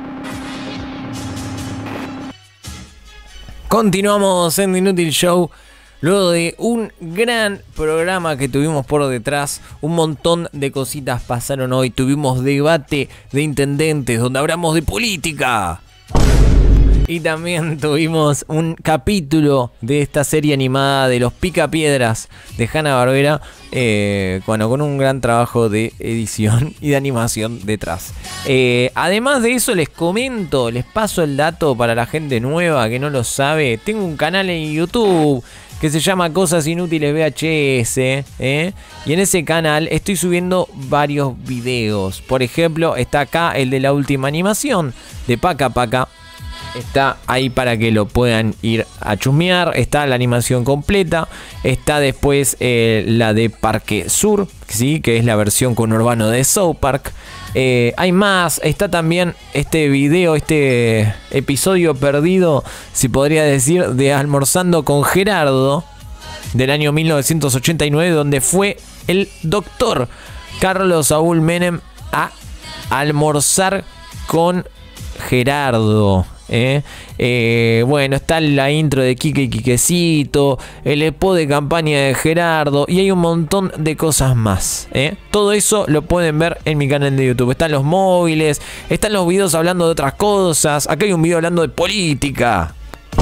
Continuamos en The Inútil Show Luego de un gran programa que tuvimos por detrás, un montón de cositas pasaron hoy. Tuvimos debate de intendentes donde hablamos de política. Y también tuvimos un capítulo de esta serie animada de los Picapiedras de Hanna-Barbera, eh, bueno, con un gran trabajo de edición y de animación detrás. Eh, además de eso, les comento, les paso el dato para la gente nueva que no lo sabe. Tengo un canal en YouTube que se llama Cosas Inútiles V H S, ¿eh? Y en ese canal estoy subiendo varios videos. Por ejemplo, está acá el de la última animación de Paca Paca. Está ahí para que lo puedan ir a chusmear. Está la animación completa. Está después eh, la de Parque Sur, ¿sí? Que es la versión conurbano de South Park. Eh, hay más. Está también este video, este episodio perdido, si podría decir, de Almorzando con Gerardo, del año mil novecientos ochenta y nueve, donde fue el doctor Carlos Saúl Menem a almorzar con Gerardo. Eh, eh, bueno, está la intro de Quique y Quiquecito, el spot de campaña de Gerardo y hay un montón de cosas más. Eh. Todo eso lo pueden ver en mi canal de YouTube. Están los móviles, están los videos hablando de otras cosas. Acá hay un video hablando de política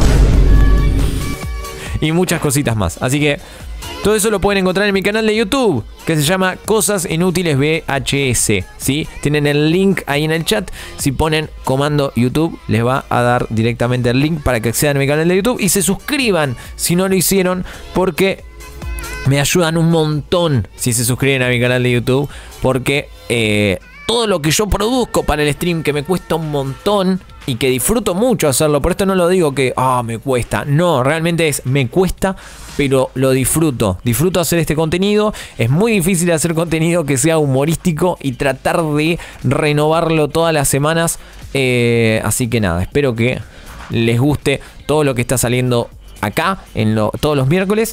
y muchas cositas más. Así que todo eso lo pueden encontrar en mi canal de YouTube, que se llama Cosas Inútiles V H S, ¿sí? Tienen el link ahí en el chat. Si ponen comando YouTube, les va a dar directamente el link para que accedan a mi canal de YouTube y se suscriban si no lo hicieron, porque me ayudan un montón si se suscriben a mi canal de YouTube, porque eh, todo lo que yo produzco para el stream, que me cuesta un montón y que disfruto mucho hacerlo, por esto no lo digo que ah, me cuesta, no, realmente es me cuesta, pero lo disfruto, disfruto hacer este contenido. Es muy difícil hacer contenido que sea humorístico y tratar de renovarlo todas las semanas, eh, así que nada, espero que les guste todo lo que está saliendo acá en lo, todos los miércoles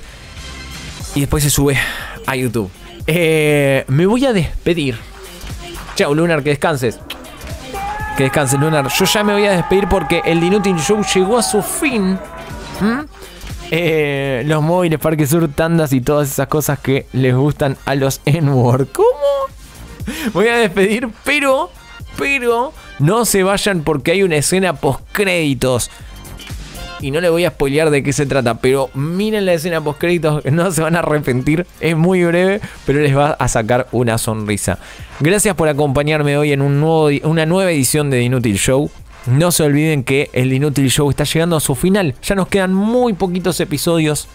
y después se sube a YouTube. eh, me voy a despedir. Chao, Lunar, que descanses. Que descanses, Lunar. Yo ya me voy a despedir porque el Inútil Show llegó a su fin. ¿Mm? Eh, los móviles, Parque Sur, tandas y todas esas cosas que les gustan a los N-Word. ¿Cómo? Voy a despedir, pero, pero no se vayan porque hay una escena post créditos. Y no les voy a spoilear de qué se trata, pero miren la escena post créditos, no se van a arrepentir. Es muy breve, pero les va a sacar una sonrisa. Gracias por acompañarme hoy en un nuevo, una nueva edición de The Inútil Show. No se olviden que el Inútil Show está llegando a su final. Ya nos quedan muy poquitos episodios.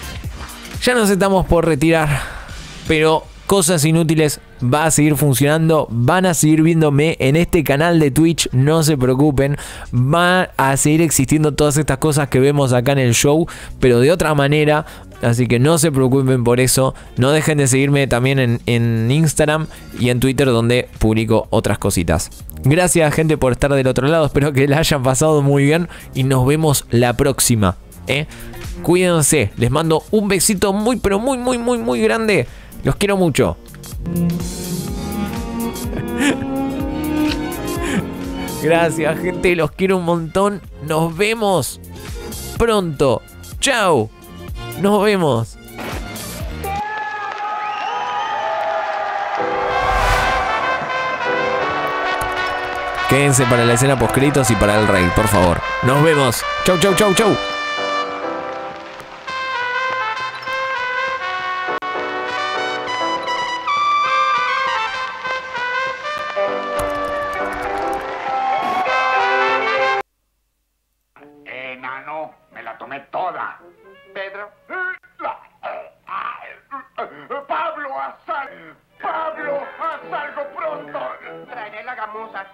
Ya nos estamos por retirar. Pero Cosas Inútiles va a seguir funcionando. Van a seguir viéndome en este canal de Twitch. No se preocupen. Va a seguir existiendo todas estas cosas que vemos acá en el show, pero de otra manera. Así que no se preocupen por eso. No dejen de seguirme también en, en Instagram y en Twitter, donde publico otras cositas. Gracias, gente, por estar del otro lado. Espero que la hayan pasado muy bien y nos vemos la próxima, ¿eh? Cuídense. Les mando un besito muy, pero muy, muy, muy, muy grande. Los quiero mucho. Gracias, gente. Los quiero un montón. Nos vemos pronto. Chao. Nos vemos. Quédense para la escena postcréditos y para el rey, por favor. Nos vemos. Chau, chau, chau, chau. Enano, me la tomé toda. Pedro. Pablo, haz algo. Pablo, haz algo pronto. Traeré la gamuza.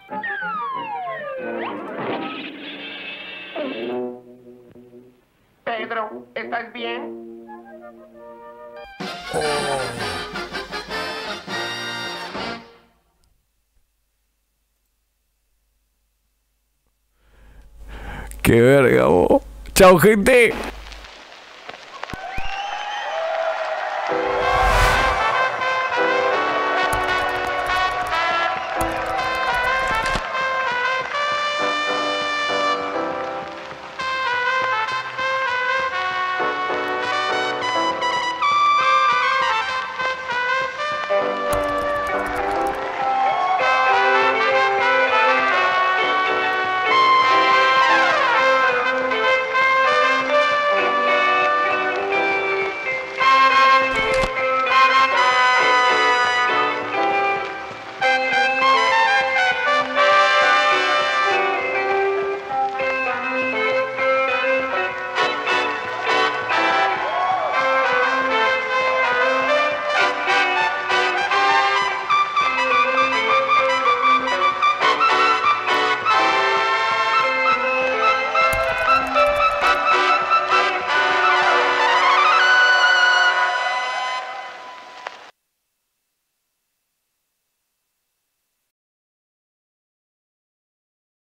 Pedro, ¿estás bien? Oh. Qué verga, vos. Chao, gente.